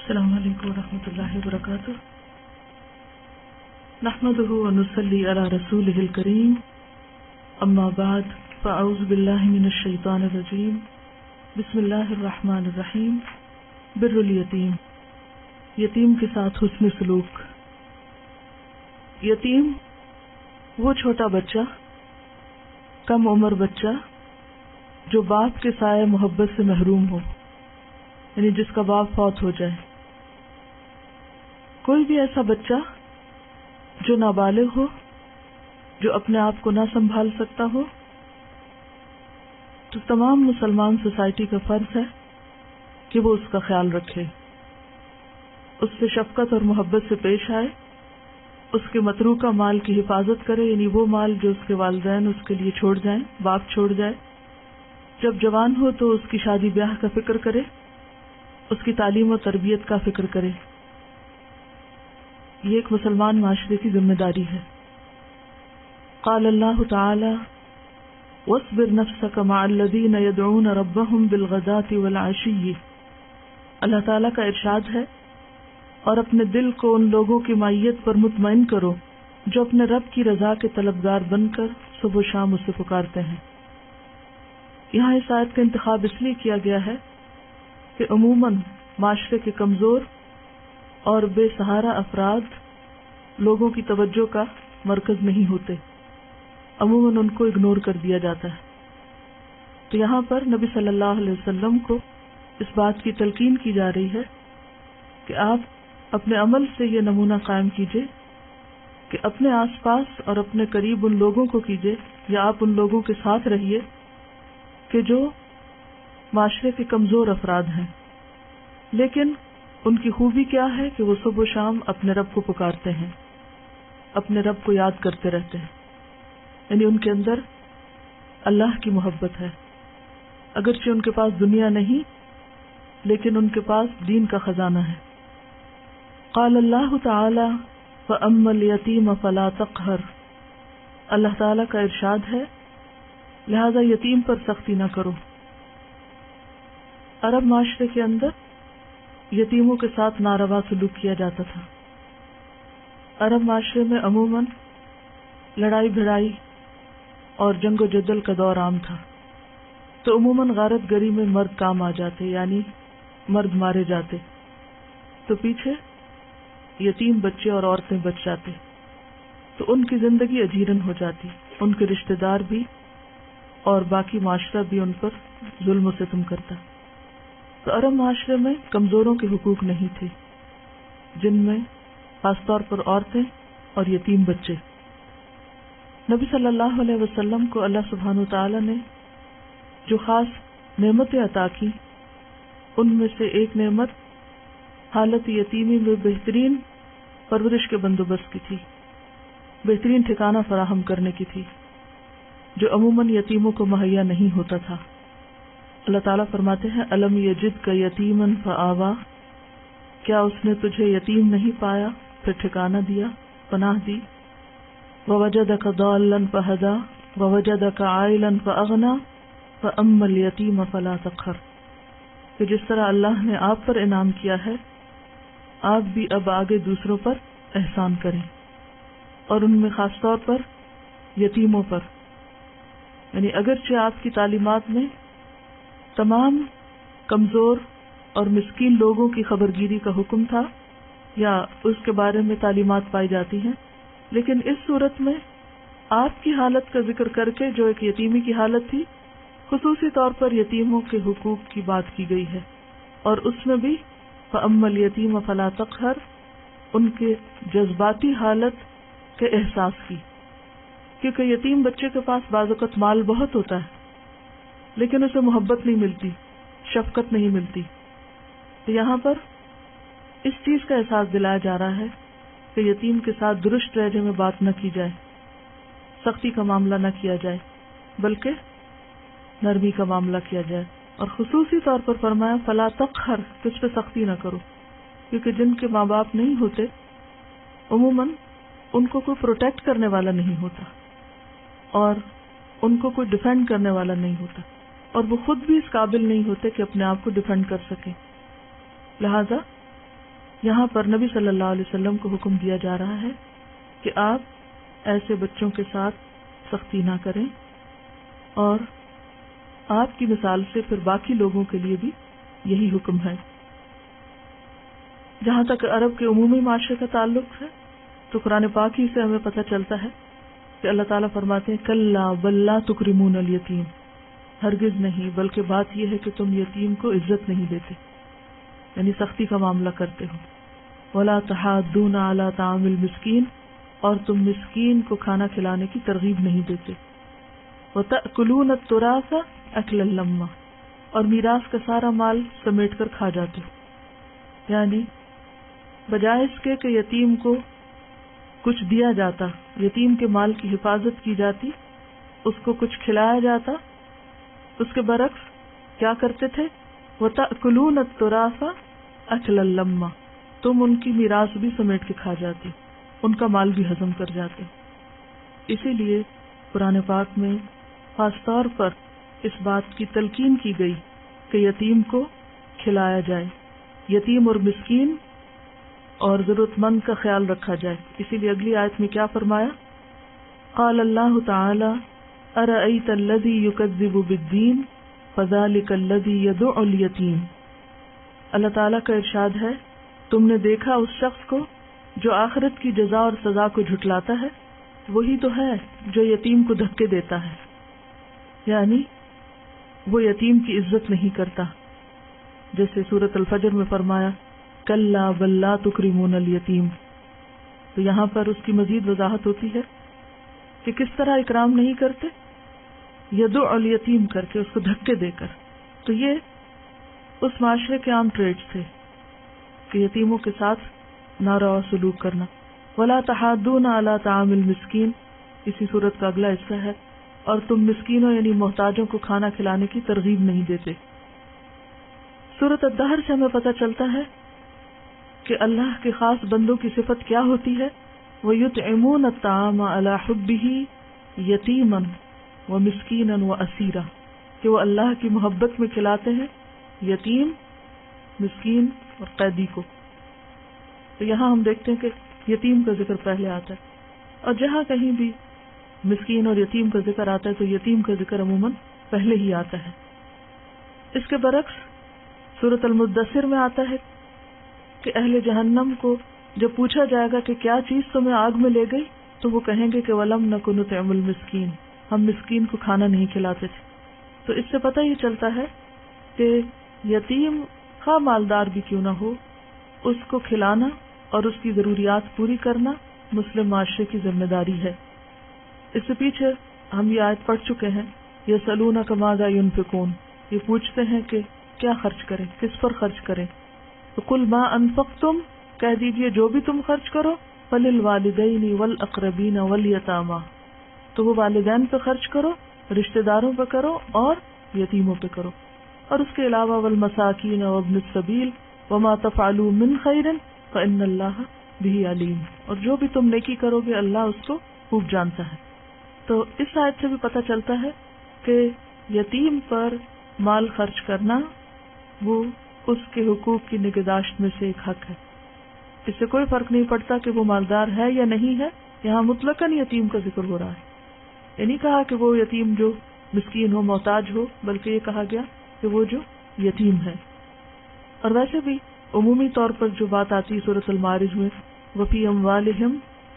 السلام علیکم ورحمۃ اللہ وبرکاتہ نحمده ونصلی علی رسوله الکریم اما بعد فاعوذ باللہ من الشیطان الرجیم بسم اللہ الرحمن الرحیم بر الیتیم، یتیم کے ساتھ حسن سلوک۔ یتیم وہ چھوٹا بچہ، کم عمر بچہ جو باپ کے سائے محبت سے محروم ہو، یعنی جس کا باپ فوت ہو جائے۔ کوئی بھی ایسا بچہ جو نابالغ ہو، جو اپنے آپ کو نہ سنبھال سکتا ہو، تو تمام مسلمان سوسائٹی کا فرض ہے کہ وہ اس کا خیال رکھے، اس سے شفقت اور محبت سے پیش آئے، اس کے متروکہ مال کی حفاظت کرے، یعنی وہ مال جو اس کے والدین اس کے لیے چھوڑ جائیں، باپ چھوڑ جائے۔ جب جوان ہو تو اس کی شادی بیاہ کا فکر کرے، اس کی تعلیم و تربیت کا فکر کرے۔ یہ ایک مسلمان معاشرے کی ذمہ داری ہے۔ قال اللہ تعالی واصبر نفسك مع الذين يدعون ربهم بالغداة والعشي، اللہ تعالیٰ کا ارشاد ہے، اور اپنے دل کو ان لوگوں کی معیت پر مطمئن کرو جو اپنے رب کی رضا کے طلبگار بن کر صبح و شام اسے پکارتے ہیں۔ یہاں اس آیت کا انتخاب اس لیے کیا گیا ہے کہ عموماً معاشرے کے کمزور اور بے سہارا افراد لوگوں کی توجہ کا مرکز نہیں ہوتے، عموماً ان کو اگنور کر دیا جاتا ہے۔ تو یہاں پر نبی صلی اللہ علیہ وسلم کو اس بات کی تلقین کی جا رہی ہے کہ آپ اپنے عمل سے یہ نمونہ قائم کیجئے کہ اپنے آس پاس اور اپنے قریب ان لوگوں کو کیجئے، یا آپ ان لوگوں کے ساتھ رہیے کہ جو معاشرے کے کمزور افراد ہیں، لیکن ان کی خوبی کیا ہے کہ وہ صبح و شام اپنے رب کو پکارتے ہیں، اپنے رب کو یاد کرتے رہتے ہیں، یعنی ان کے اندر اللہ کی محبت ہے، اگرچہ ان کے پاس دنیا نہیں لیکن ان کے پاس دین کا خزانہ ہے۔ قال اللہ تعالی فأما اليتیم فلا تقہر، اللہ تعالی کا ارشاد ہے لہذا یتیم پر سختی نہ کرو۔ عرب معاشرے کے اندر یتیموں کے ساتھ ناروا سلوک کیا جاتا تھا۔ عرب معاشرے میں عموماً لڑائی بھڑائی اور جنگ و جدل کا دور عام تھا، تو عموماً غارت گری میں مرد کام آ جاتے، یعنی مرد مارے جاتے، تو پیچھے یتیم بچے اور عورتیں بچ جاتے، تو ان کی زندگی اجیرن ہو جاتی، ان کے رشتہ دار بھی اور باقی معاشرہ بھی ان پر ظلم و ستم کرتا۔ تو عرب معاشرے میں کمزوروں کے حقوق نہیں تھے، جن میں خاص طور پر عورتیں اور یتیم بچے۔ نبی صلی اللہ علیہ وسلم کو اللہ سبحانہ وتعالی نے جو خاص نعمتیں عطا کی، ان میں سے ایک نعمت حالت یتیمی میں بہترین پرورش کے بندوبست کی تھی، بہترین ٹھکانہ فراہم کرنے کی تھی، جو عموماً یتیموں کو مہیا نہیں ہوتا تھا۔ اللہ تعالیٰ فرماتے ہیں الم یجدک یتیما فآویٰ، کیا اس نے تجھے یتیم نہیں پایا پھر ٹھکانہ دیا، پناہ دی۔ ووجدک ضالا فہدیٰ ووجدک عائلا فاغنیٰ فاما الیتیم فلا تقہر، کہ جس طرح اللہ نے آپ پر انعام کیا ہے، آپ بھی اب آگے دوسروں پر احسان کریں، اور ان میں خاص طور پر یتیموں پر۔ یعنی اگرچہ آپ کی تعلیمات میں تمام کمزور اور مسکین لوگوں کی خبرگیری کا حکم تھا یا اس کے بارے میں تعلیمات پائی جاتی ہیں، لیکن اس صورت میں آپ کی حالت کا ذکر کر کے جو ایک یتیمی کی حالت تھی، خصوصی طور پر یتیموں کے حقوق کی بات کی گئی ہے، اور اس میں بھی فَأَمَّا الْيَتِيمَ فَلَا تَقْهَرْ، ان کے جذباتی حالت کے احساس کی، کیونکہ یتیم بچے کے پاس بعض اوقات مال بہت ہوتا ہے لیکن اسے محبت نہیں ملتی، شفقت نہیں ملتی۔ تو یہاں پر اس چیز کا احساس دلایا جا رہا ہے کہ یتیم کے ساتھ درست لہجے میں بات نہ کی جائے، سختی کا معاملہ نہ کیا جائے، بلکہ نرمی کا معاملہ کیا جائے، اور خصوصی طور پر فرمایا فلا تقہر، کس پہ سختی نہ کرو، کیونکہ جن کے ماں باپ نہیں ہوتے عموماً ان کو کوئی پروٹیکٹ کرنے والا نہیں ہوتا، اور ان کو کوئی ڈیفینڈ کرنے والا نہیں ہوتا، اور وہ خود بھی اس قابل نہیں ہوتے کہ اپنے آپ کو ڈیفینڈ کر سکیں۔ لہذا یہاں پر نبی صلی اللہ علیہ وسلم کو حکم دیا جا رہا ہے کہ آپ ایسے بچوں کے ساتھ سختی نہ کریں، اور آپ کی مثال سے پھر باقی لوگوں کے لیے بھی یہی حکم ہے۔ جہاں تک عرب کے عمومی معاشرے کا تعلق ہے تو قرآن پاک ہی سے ہمیں پتہ چلتا ہے کہ اللہ تعالیٰ فرماتے ہیں کلا بل لا تکرمون الیتیم، ہرگز نہیں، بلکہ بات یہ ہے کہ تم یتیم کو عزت نہیں دیتے، یعنی سختی کا معاملہ کرتے ہو۔ ولا تحاضون علی طعام المسکین، اور تم مسکین کو کھانا کھلانے کی ترغیب نہیں دیتے۔ وتأکلون التراث اکلا لما، اور میراث کا سارا مال سمیٹ کر کھا جاتے ہو، یعنی بجائے اس کے کہ یتیم کو کچھ دیا جاتا، یتیم کے مال کی حفاظت کی جاتی، اس کو کچھ کھلایا جاتا، اس کے برعکس کیا کرتے تھے؟ وَتَأْكُلُونَ التُّرَاثَ أَكْلًا لَمًّا، تم ان کی میراث بھی سمیٹ کے کھا جاتے، ان کا مال بھی ہضم کر جاتے۔ اسی لیے قرآن پاک میں خاص طور پر اس بات کی تلقین کی گئی کہ یتیم کو کھلایا جائے، یتیم اور مسکین اور ضرورت مند کا خیال رکھا جائے۔ اسی لیے اگلی آیت میں کیا فرمایا؟ قال اللہ تعالی ارأیت الذی یکذب بالدین فذلک الذی یدع الیتیم، اللہ تعالیٰ کا ارشاد ہے تم نے دیکھا اس شخص کو جو آخرت کی جزا اور سزا کو جھٹلاتا ہے، وہی تو ہے جو یتیم کو دھکے دیتا ہے، یعنی وہ یتیم کی عزت نہیں کرتا، جیسے سورۃ الفجر میں فرمایا کلا بل لا تکرمون الیتیم۔ تو یہاں پر اس کی مزید وضاحت ہوتی ہے کہ کس طرح اکرام نہیں کرتے، یدع الیتیم کر کے، اس کو دھکے دے کر۔ تو یہ اس معاشرے کے عام ٹریٹس تھے کہ یتیموں کے ساتھ ناروا سلوک کرنا۔ ولا تحاضون علی طعام المسکین، اسی صورت کا اگلا حصہ ہے، اور تم مسکینوں یعنی محتاجوں کو کھانا کھلانے کی ترغیب نہیں دیتے۔ سورۃ الدہر سے ہمیں پتہ چلتا ہے کہ اللہ کے خاص بندوں کی صفت کیا ہوتی ہے، وَيُطْعِمُونَ الطَّعَامَ عَلَى حُبِّهِ يَتِيمًا وَمِسْكِينًا وَأَسِيرًا، کہ وہ اللہ کی محبت میں کھلاتے ہیں یتیم، مسکین اور قیدی کو۔ تو یہاں ہم دیکھتے ہیں کہ یتیم کا ذکر پہلے آتا ہے، اور جہاں کہیں بھی مسکین اور یتیم کا ذکر آتا ہے تو یتیم کا ذکر عموماً پہلے ہی آتا ہے۔ اس کے برعکس سورۃ المدثر میں آتا ہے کہ اہل جہنم کو جب پوچھا جائے گا کہ کیا چیز تمہیں آگ میں لے گئی، تو وہ کہیں گے کہ وَلَمْ نَكُ نُطْعِمُ الْمِسْكِينَ، ہم مسکین کو کھانا نہیں کھلاتے تھے۔ تو اس سے پتہ یہ چلتا ہے کہ یتیم خواہ مالدار بھی کیوں نہ ہو، اس کو کھلانا اور اس کی ضروریات پوری کرنا مسلم معاشرے کی ذمہ داری ہے۔ اس سے پیچھے ہم یہ آیت پڑھ چکے ہیں، یسألونک ماذا ینفقون، یہ پوچھتے ہیں کہ کیا خرچ کریں، کس پر خرچ کریں۔ تو قل ما انفقتم، کہہ دیجئے جو بھی تم خرچ کرو، فللوالدین والاقربین والیتامی، تو وہ والدین پہ خرچ کرو، رشتہ داروں پہ کرو اور یتیموں پہ کرو، اور اس کے علاوہ والمساکین وابن السبیل وما تفعلوا من خیر فإن اللہ بہ علیم، اور جو بھی تم نیکی کرو گے اللہ اس کو خوب جانتا ہے۔ تو اس آیت سے بھی پتہ چلتا ہے کہ یتیم پر مال خرچ کرنا وہ اس کے حقوق کی نگہداشت میں سے ایک حق ہے۔ اس سے کوئی فرق نہیں پڑتا کہ وہ مالدار ہے یا نہیں ہے، یہاں مطلقاً یتیم کا ذکر ہو رہا ہے۔ یہ نہیں کہا کہ وہ یتیم جو مسکین ہو، محتاج ہو، بلکہ یہ کہا گیا کہ وہ جو یتیم ہے۔ اور ویسے بھی عمومی طور پر جو بات آتی ہے سورۃ المعارج میں، وفی اموالہم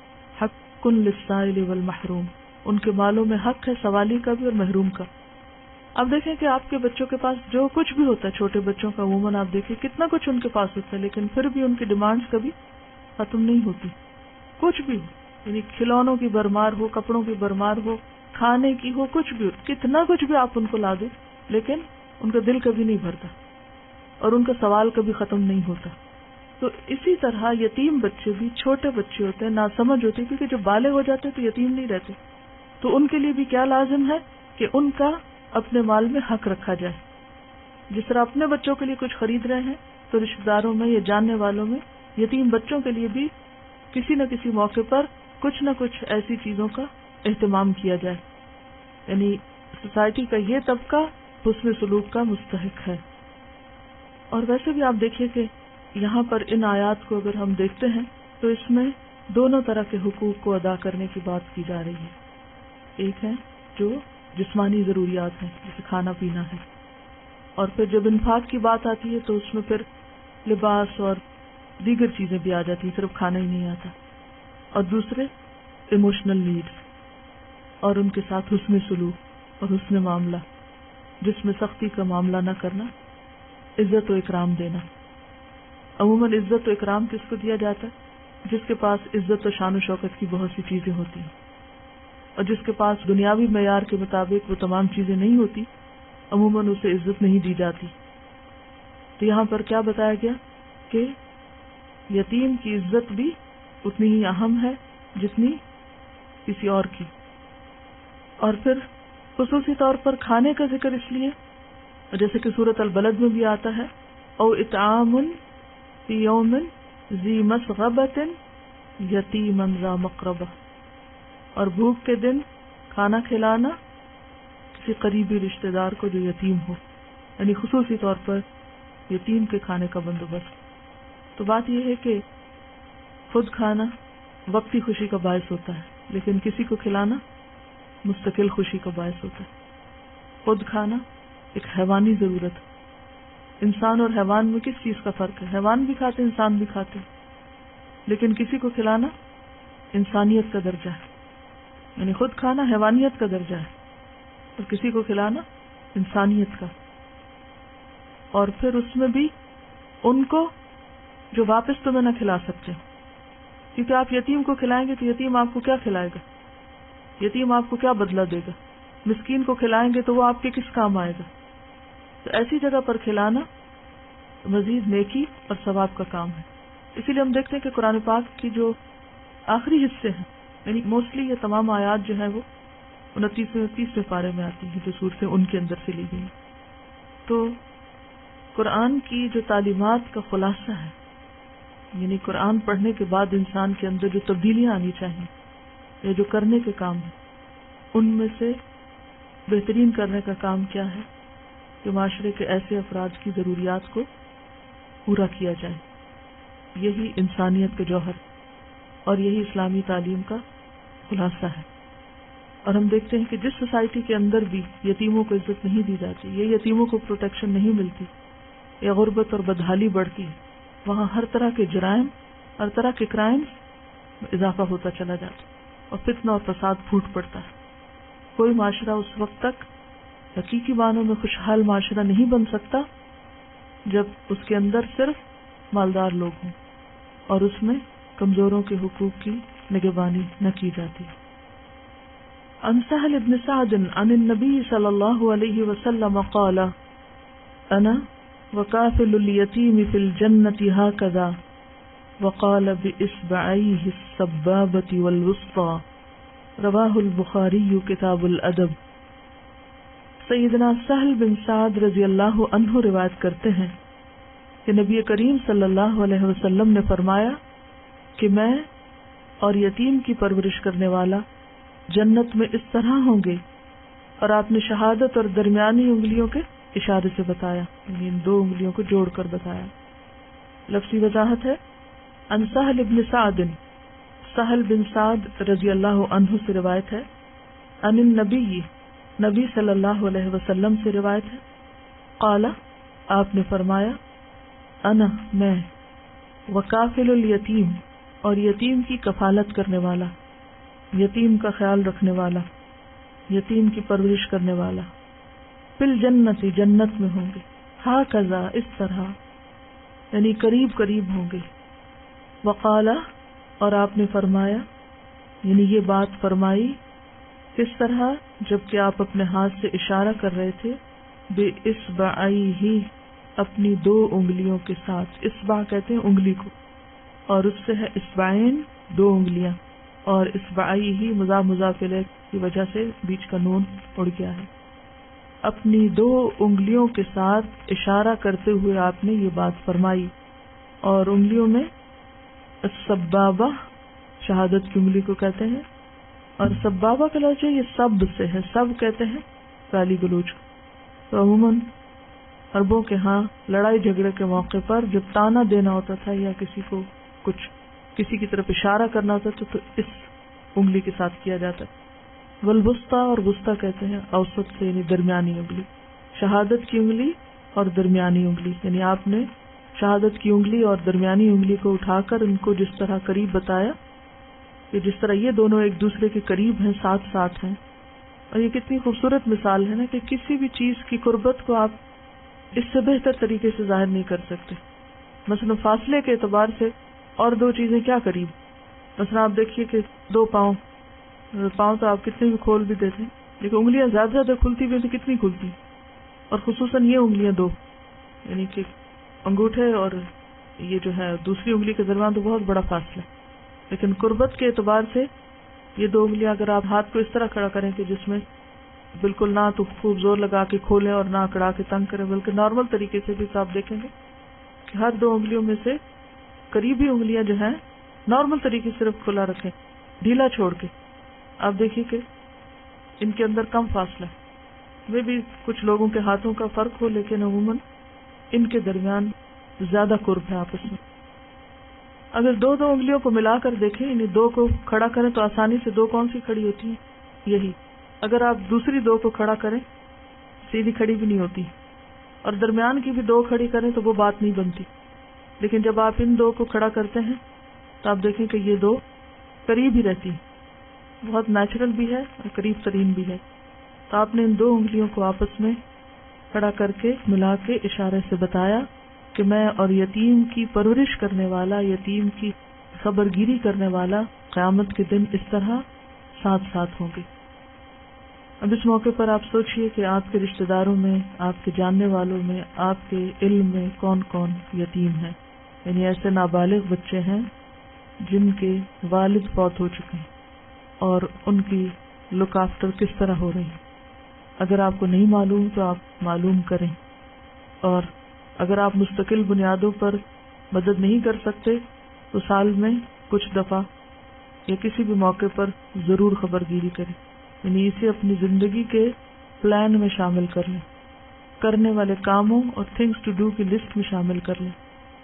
حق للسائل والمحروم، ان کے مالوں میں حق ہے سوالی کا بھی اور محروم کا۔ اب دیکھیں کہ آپ کے بچوں کے پاس جو کچھ بھی ہوتا ہے، چھوٹے بچوں کا عموماً آپ دیکھیں کتنا کچھ ان کے پاس ہوتا ہے، لیکن پھر بھی ان کی ڈیمانڈز کبھی ختم نہیں ہوتی، کچھ بھی ہو، یعنی کھلونوں کی برمار ہو، کپڑوں کی برمار ہو، کھانے کی ہو، کچھ بھی ہو، کتنا کچھ بھی آپ ان کو لا دیں، لیکن ان کا دل کبھی نہیں بھرتا اور ان کا سوال کبھی ختم نہیں ہوتا۔ تو اسی طرح یتیم بچے بھی چھوٹے بچے ہوتے ہیں، ناسمجھ ہوتے ہیں، کیونکہ جب بالغ ہو جاتے ہیں تو یتیم نہیں رہتے، تو ان کے لیے بھی کیا لازم ہے کہ ان کا اپنے مال میں حق رکھا جائے۔ جس طرح اپنے بچوں کے لیے کچھ خرید رہے ہیں تو رشتہ داروں میں یا جاننے والوں میں یتیم بچوں کے لیے بھی کسی نہ کسی موقع پر کچھ نہ کچھ ایسی چیزوں کا اہتمام کیا جائے، یعنی سوسائٹی کا یہ طبقہ حسن سلوک کا مستحق ہے۔ اور ویسے بھی آپ دیکھیے کہ یہاں پر ان آیات کو اگر ہم دیکھتے ہیں تو اس میں دونوں طرح کے حقوق کو ادا کرنے کی بات کی جا رہی ہے. ایک ہے جو جسمانی ضروریات ہیں جیسے کھانا پینا ہے، اور پھر جب انفاق کی بات آتی ہے تو اس میں پھر لباس اور دیگر چیزیں بھی آ جاتی ہیں، صرف کھانا ہی نہیں آتا. اور دوسرے ایموشنل نیڈز اور ان کے ساتھ حسن سلوک اور حسن معاملہ، جس میں سختی کا معاملہ نہ کرنا، عزت و اکرام دینا. عموماً عزت و اکرام کس کو دیا جاتا ہے؟ جس کے پاس عزت و شان و شوکت کی بہت سی چیزیں ہوتی ہیں، اور جس کے پاس دنیاوی معیار کے مطابق وہ تمام چیزیں نہیں ہوتی، عموماً اسے عزت نہیں دی جاتی. تو یہاں پر کیا بتایا گیا کہ یتیم کی عزت بھی اتنی ہی اہم ہے جتنی کسی اور کی. اور پھر خصوصی طور پر کھانے کا ذکر اس لیے جیسے کہ سورۃ البلد میں بھی آتا ہے، او اطعام فی یوم ذی مسغبۃ یتیما ذا مقربہ، اور بھوک کے دن کھانا کھلانا کسی قریبی رشتہ دار کو جو یتیم ہو، یعنی خصوصی طور پر یتیم کے کھانے کا بندوبست. تو بات یہ ہے کہ خود کھانا وقتی خوشی کا باعث ہوتا ہے، لیکن کسی کو کھلانا مستقل خوشی کا باعث ہوتا ہے. خود کھانا ایک حیوانی ضرورت. انسان اور حیوان میں کس چیز کا فرق ہے؟ حیوان بھی کھاتے، انسان بھی کھاتے، لیکن کسی کو کھلانا انسانیت کا درجہ ہے. یعنی خود کھانا حیوانیت کا درجہ ہے اور کسی کو کھلانا انسانیت کا. اور پھر اس میں بھی ان کو جو واپس تمہیں نہ کھلا سکتے، کیونکہ آپ یتیم کو کھلائیں گے تو یتیم آپ کو کیا کھلائے گا؟ یتیم آپ کو کیا بدلہ دے گا؟ مسکین کو کھلائیں گے تو وہ آپ کے کس کام آئے گا؟ تو ایسی جگہ پر کھلانا مزید نیکی اور ثواب کا کام ہے. اسی لیے ہم دیکھتے ہیں کہ قرآن پاک کی جو آخری حصے ہیں، یعنی موسٹلی یہ تمام آیات جو ہیں وہ 29ویں اور 30ویں پارے میں آتی ہیں، جو صورتیں ان کے اندر سے لی گئی. تو قرآن کی جو تعلیمات کا خلاصہ ہے، یعنی قرآن پڑھنے کے بعد انسان کے اندر جو تبدیلیاں آنی چاہیے یا جو کرنے کے کام ہیں، ان میں سے بہترین کرنے کا کام کیا ہے کہ معاشرے کے ایسے افراد کی ضروریات کو پورا کیا جائے. یہی انسانیت کے جوہر اور یہی اسلامی تعلیم کا خلاصہ ہے. اور ہم دیکھتے ہیں کہ جس سوسائٹی کے اندر بھی یتیموں کو عزت نہیں دی جاتی، یہ یتیموں کو پروٹیکشن نہیں ملتی، یا غربت اور بدحالی بڑھتی ہے، وہاں ہر طرح کے جرائم، ہر طرح کے کرائمز میں اضافہ ہوتا چلا جاتا اور فتنہ اور فساد پھوٹ پڑتا ہے. کوئی معاشرہ اس وقت تک حقیقی معنوں میں خوشحال معاشرہ نہیں بن سکتا جب اس کے اندر صرف مالدار لوگ ہوں اور اس میں کمزوروں کے حقوق کی نگہبانی نہ کی جاتی. عن سہل بن سعد عن النبی صلی اللہ علیہ وسلم قال انا وکافل الیتیم فی الجنة ہکذا وقال باصبعیہ السبابة والوسطى رواہ البخاری کتاب الادب. سیدنا سہل بن سعد رضی اللہ عنہ روایت کرتے ہیں کہ نبی کریم صلی اللہ علیہ وسلم نے فرمایا کہ میں اور یتیم کی پرورش کرنے والا جنت میں اس طرح ہوں گے، اور آپ نے شہادت اور درمیانی انگلیوں کے اشارے سے بتایا، یعنی ان دو انگلیوں کو جوڑ کر بتایا. لفظی وضاحت ہے عن سہل بن سعد، سہل بن سعد رضی اللہ عنہ سے روایت ہے، عن النبی، نبی صلی اللہ علیہ وسلم سے روایت ہے، قال، آپ نے فرمایا، انا، میں، وکافل الیتیم، اور یتیم کی کفالت کرنے والا، یتیم کا خیال رکھنے والا، یتیم کی پرورش کرنے والا، فی الجنت، جنت میں ہوں گے، ہاکذا، اس طرح، یعنی قریب قریب ہوں گے. وقال، اور آپ نے فرمایا، یعنی یہ بات فرمائی کس طرح؟ جبکہ آپ اپنے ہاتھ سے اشارہ کر رہے تھے، بے اصبعیہ، اپنی دو انگلیوں کے ساتھ. اصبع کہتے ہیں انگلی کو، اور اس سے ہے اصبعین، دو انگلیاں، اور اصبعیہ مضاف مضاف الیہ کی وجہ سے بیچ کا نون اڑ گیا ہے. اپنی دو انگلیوں کے ساتھ اشارہ کرتے ہوئے آپ نے یہ بات فرمائی، اور انگلیوں میں السبابہ، شہادت کی انگلی کو کہتے ہیں، اور سبابہ کا لفظ یہ سب سے ہے، سب کہتے ہیں گالی گلوچ. تو عموماً عربوں کے ہاں لڑائی جھگڑے کے موقع پر جب تانا دینا ہوتا تھا یا کسی کو کسی کی طرف اشارہ کرنا ہوتا تھا تو اس انگلی کے ساتھ کیا جاتا ہے۔ والوسطی، اور وسطی کہتے ہیں اوسط سے یعنی درمیانی انگلی، شہادت کی انگلی اور درمیانی انگلی، یعنی آپ نے شہادت کی انگلی اور درمیانی انگلی کو اٹھا کر ان کو جس طرح قریب بتایا کہ جس طرح یہ دونوں ایک دوسرے کے قریب ہیں، ساتھ ساتھ ہیں۔ اور یہ کتنی خوبصورت مثال ہے نا کہ کسی بھی چیز کی قربت کو آپ اس سے بہتر طریقے سے ظاہر نہیں کر سکتے۔ مثلا فاصلے کے اعتبار سے اور دو چیزیں کیا قریب، مثلا آپ دیکھیے کہ دو پاؤں تو آپ کتنے بھی کھول بھی دیتے ہیں، لیکن انگلیاں زیادہ زیادہ کھلتی بھی تو کتنی کھلتی، اور خصوصاً یہ انگلیاں دو، یعنی کہ انگوٹھے اور یہ جو ہے دوسری انگلی کے درمیان تو بہت بڑا فاصلہ ہے، لیکن قربت کے اعتبار سے یہ دو انگلیاں اگر آپ ہاتھ کو اس طرح کھڑا کریں کہ جس میں بالکل نہ تو خوب زور لگا کے کھولیں اور نہ اکڑا کے تنگ کریں، بلکہ نارمل طریقے سے بھی، تو آپ دیکھیں گے کہ ہر دو انگلیوں میں سے قریبی انگلیاں جو ہیں نارمل طریقے سے صرف کھلا رکھیں، ڈھیلا چھوڑ کے، آپ دیکھیے کہ ان کے اندر کم فاصلہ ہے۔ وہ بھی کچھ لوگوں کے ہاتھوں کا فرق ہو، لیکن عموماً ان کے درمیان زیادہ قرب ہے آپس میں۔ اگر دو انگلیوں کو ملا کر دیکھیں، یعنی دو کو کھڑا کریں تو آسانی سے دو کون سی کھڑی ہوتی ہیں؟ یہی۔ اگر آپ دوسری دو کو کھڑا کریں سیدھی کھڑی بھی نہیں ہوتی، اور درمیان کی بھی دو کھڑی کریں تو وہ بات نہیں بنتی، لیکن جب آپ ان دو کو کھڑا کرتے ہیں تو آپ دیکھیں کہ یہ دو قریب ہی رہتی ہیں، بہت نیچرل بھی ہے اور قریب ترین بھی ہے۔ تو آپ نے ان دو انگلیوں کو آپس میں کھڑا کر کے ملا کے اشارے سے بتایا کہ میں اور یتیم کی پرورش کرنے والا، یتیم کی خبرگیری کرنے والا قیامت کے دن اس طرح ساتھ ساتھ ہوں گے۔ اب اس موقع پر آپ سوچئے کہ آپ کے رشتہ داروں میں، آپ کے جاننے والوں میں، آپ کے علم میں کون کون یتیم ہیں، یعنی ایسے نابالغ بچے ہیں جن کے والد فوت ہو چکے ہیں اور ان کی لک آفٹر کس طرح ہو رہی ہے۔ اگر آپ کو نہیں معلوم تو آپ معلوم کریں، اور اگر آپ مستقل بنیادوں پر مدد نہیں کر سکتے تو سال میں کچھ دفعہ یا کسی بھی موقع پر ضرور خبرگیری کریں، یعنی اسے اپنی زندگی کے پلان میں شامل کر لیں، کرنے والے کاموں اور تھنگس ٹو ڈو کی لسٹ میں شامل کر لیں۔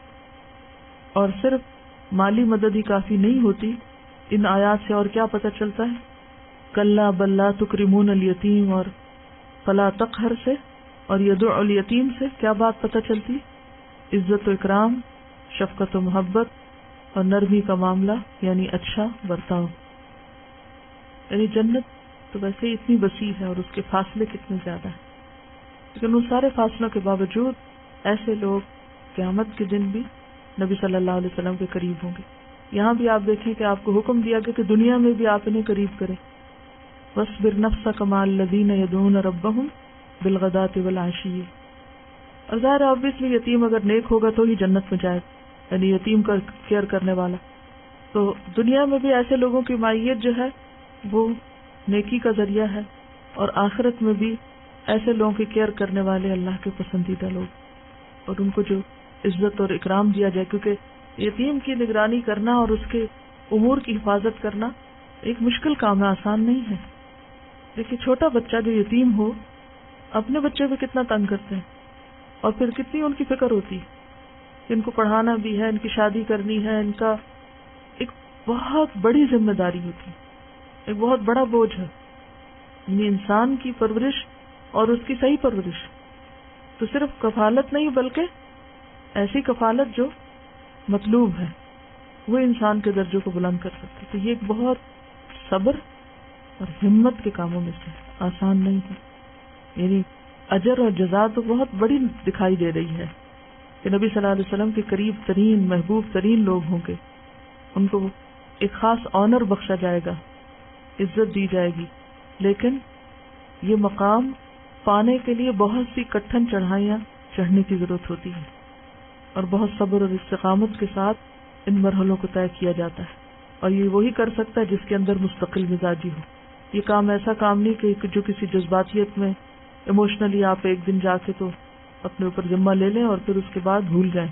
اور صرف مالی مدد ہی کافی نہیں ہوتی، ان آیات سے اور کیا پتہ چلتا ہے؟ کلا بل لا تکرمون الیتیم اور فلا تقہر سے اور یدع الیتیم سے کیا بات پتہ چلتی؟ عزت و اکرام، شفقت و محبت اور نرمی کا معاملہ، یعنی اچھا برتاؤ۔ یعنی جنت تو ویسے ہی اتنی وسیع ہے اور اس کے فاصلے کتنے زیادہ ہیں، لیکن ان سارے فاصلوں کے باوجود ایسے لوگ قیامت کے دن بھی نبی صلی اللہ علیہ وسلم کے قریب ہوں گے۔ یہاں بھی آپ دیکھیں کہ آپ کو حکم دیا گیا کہ دنیا میں بھی آپ انہیں قریب کریں۔ وَاصْبِرْ نَفْسَكَ مَعَ الَّذِينَ يَدْعُونَ رَبَّهُمْ بِالْغَدَاةِ وَالْعَشِيِّ۔ اور ظاہر obviously یتیم اگر نیک ہوگا تو ہی جنت میں جائے، یعنی یتیم کا کیئر کرنے والا۔ تو دنیا میں بھی ایسے لوگوں کی معیت جو ہے وہ نیکی کا ذریعہ ہے، اور آخرت میں بھی ایسے لوگوں کی کیئر کرنے والے اللہ کے پسندیدہ لوگ، اور ان کو جو عزت اور اکرام دیا جائے، کیونکہ یتیم کی نگرانی کرنا اور اس کے امور کی حفاظت کرنا ایک مشکل کام ہے، آسان نہیں ہے۔ دیکھیے چھوٹا بچہ جو یتیم ہو اپنے بچے پہ کتنا تنگ کرتے ہیں، اور پھر کتنی ان کی فکر ہوتی ہے، ان کو پڑھانا بھی ہے، ان کی شادی کرنی ہے، ان کا ایک بہت بڑی ذمہ داری ہوتی ہے، ایک بہت بڑا بوجھ ہے، یعنی انسان کی پرورش اور اس کی صحیح پرورش تو صرف کفالت نہیں بلکہ ایسی کفالت جو مطلوب ہے وہ انسان کے درجوں کو بلند کر سکتی۔ تو یہ ایک بہت صبر اور ہمت کے کاموں میں سے آسان نہیں ہے، یعنی اجر اور جزا تو بہت بڑی دکھائی دے رہی ہے کہ نبی صلی اللہ علیہ وسلم کے قریب ترین محبوب ترین لوگ ہوں گے، ان کو ایک خاص آنر بخشا جائے گا، عزت دی جائے گی، لیکن یہ مقام پانے کے لیے بہت سی کٹھن چڑھائیاں چڑھنے کی ضرورت ہوتی ہے، اور بہت صبر اور استقامت کے ساتھ ان مرحلوں کو طے کیا جاتا ہے، اور یہ وہی کر سکتا ہے جس کے اندر مستقل مزاجی ہو۔ یہ کام ایسا کام نہیں کہ جو کسی جذباتیت میں ایموشنلی آپ ایک دن جا کے تو اپنے اوپر ذمہ لے لیں اور پھر اس کے بعد بھول جائیں۔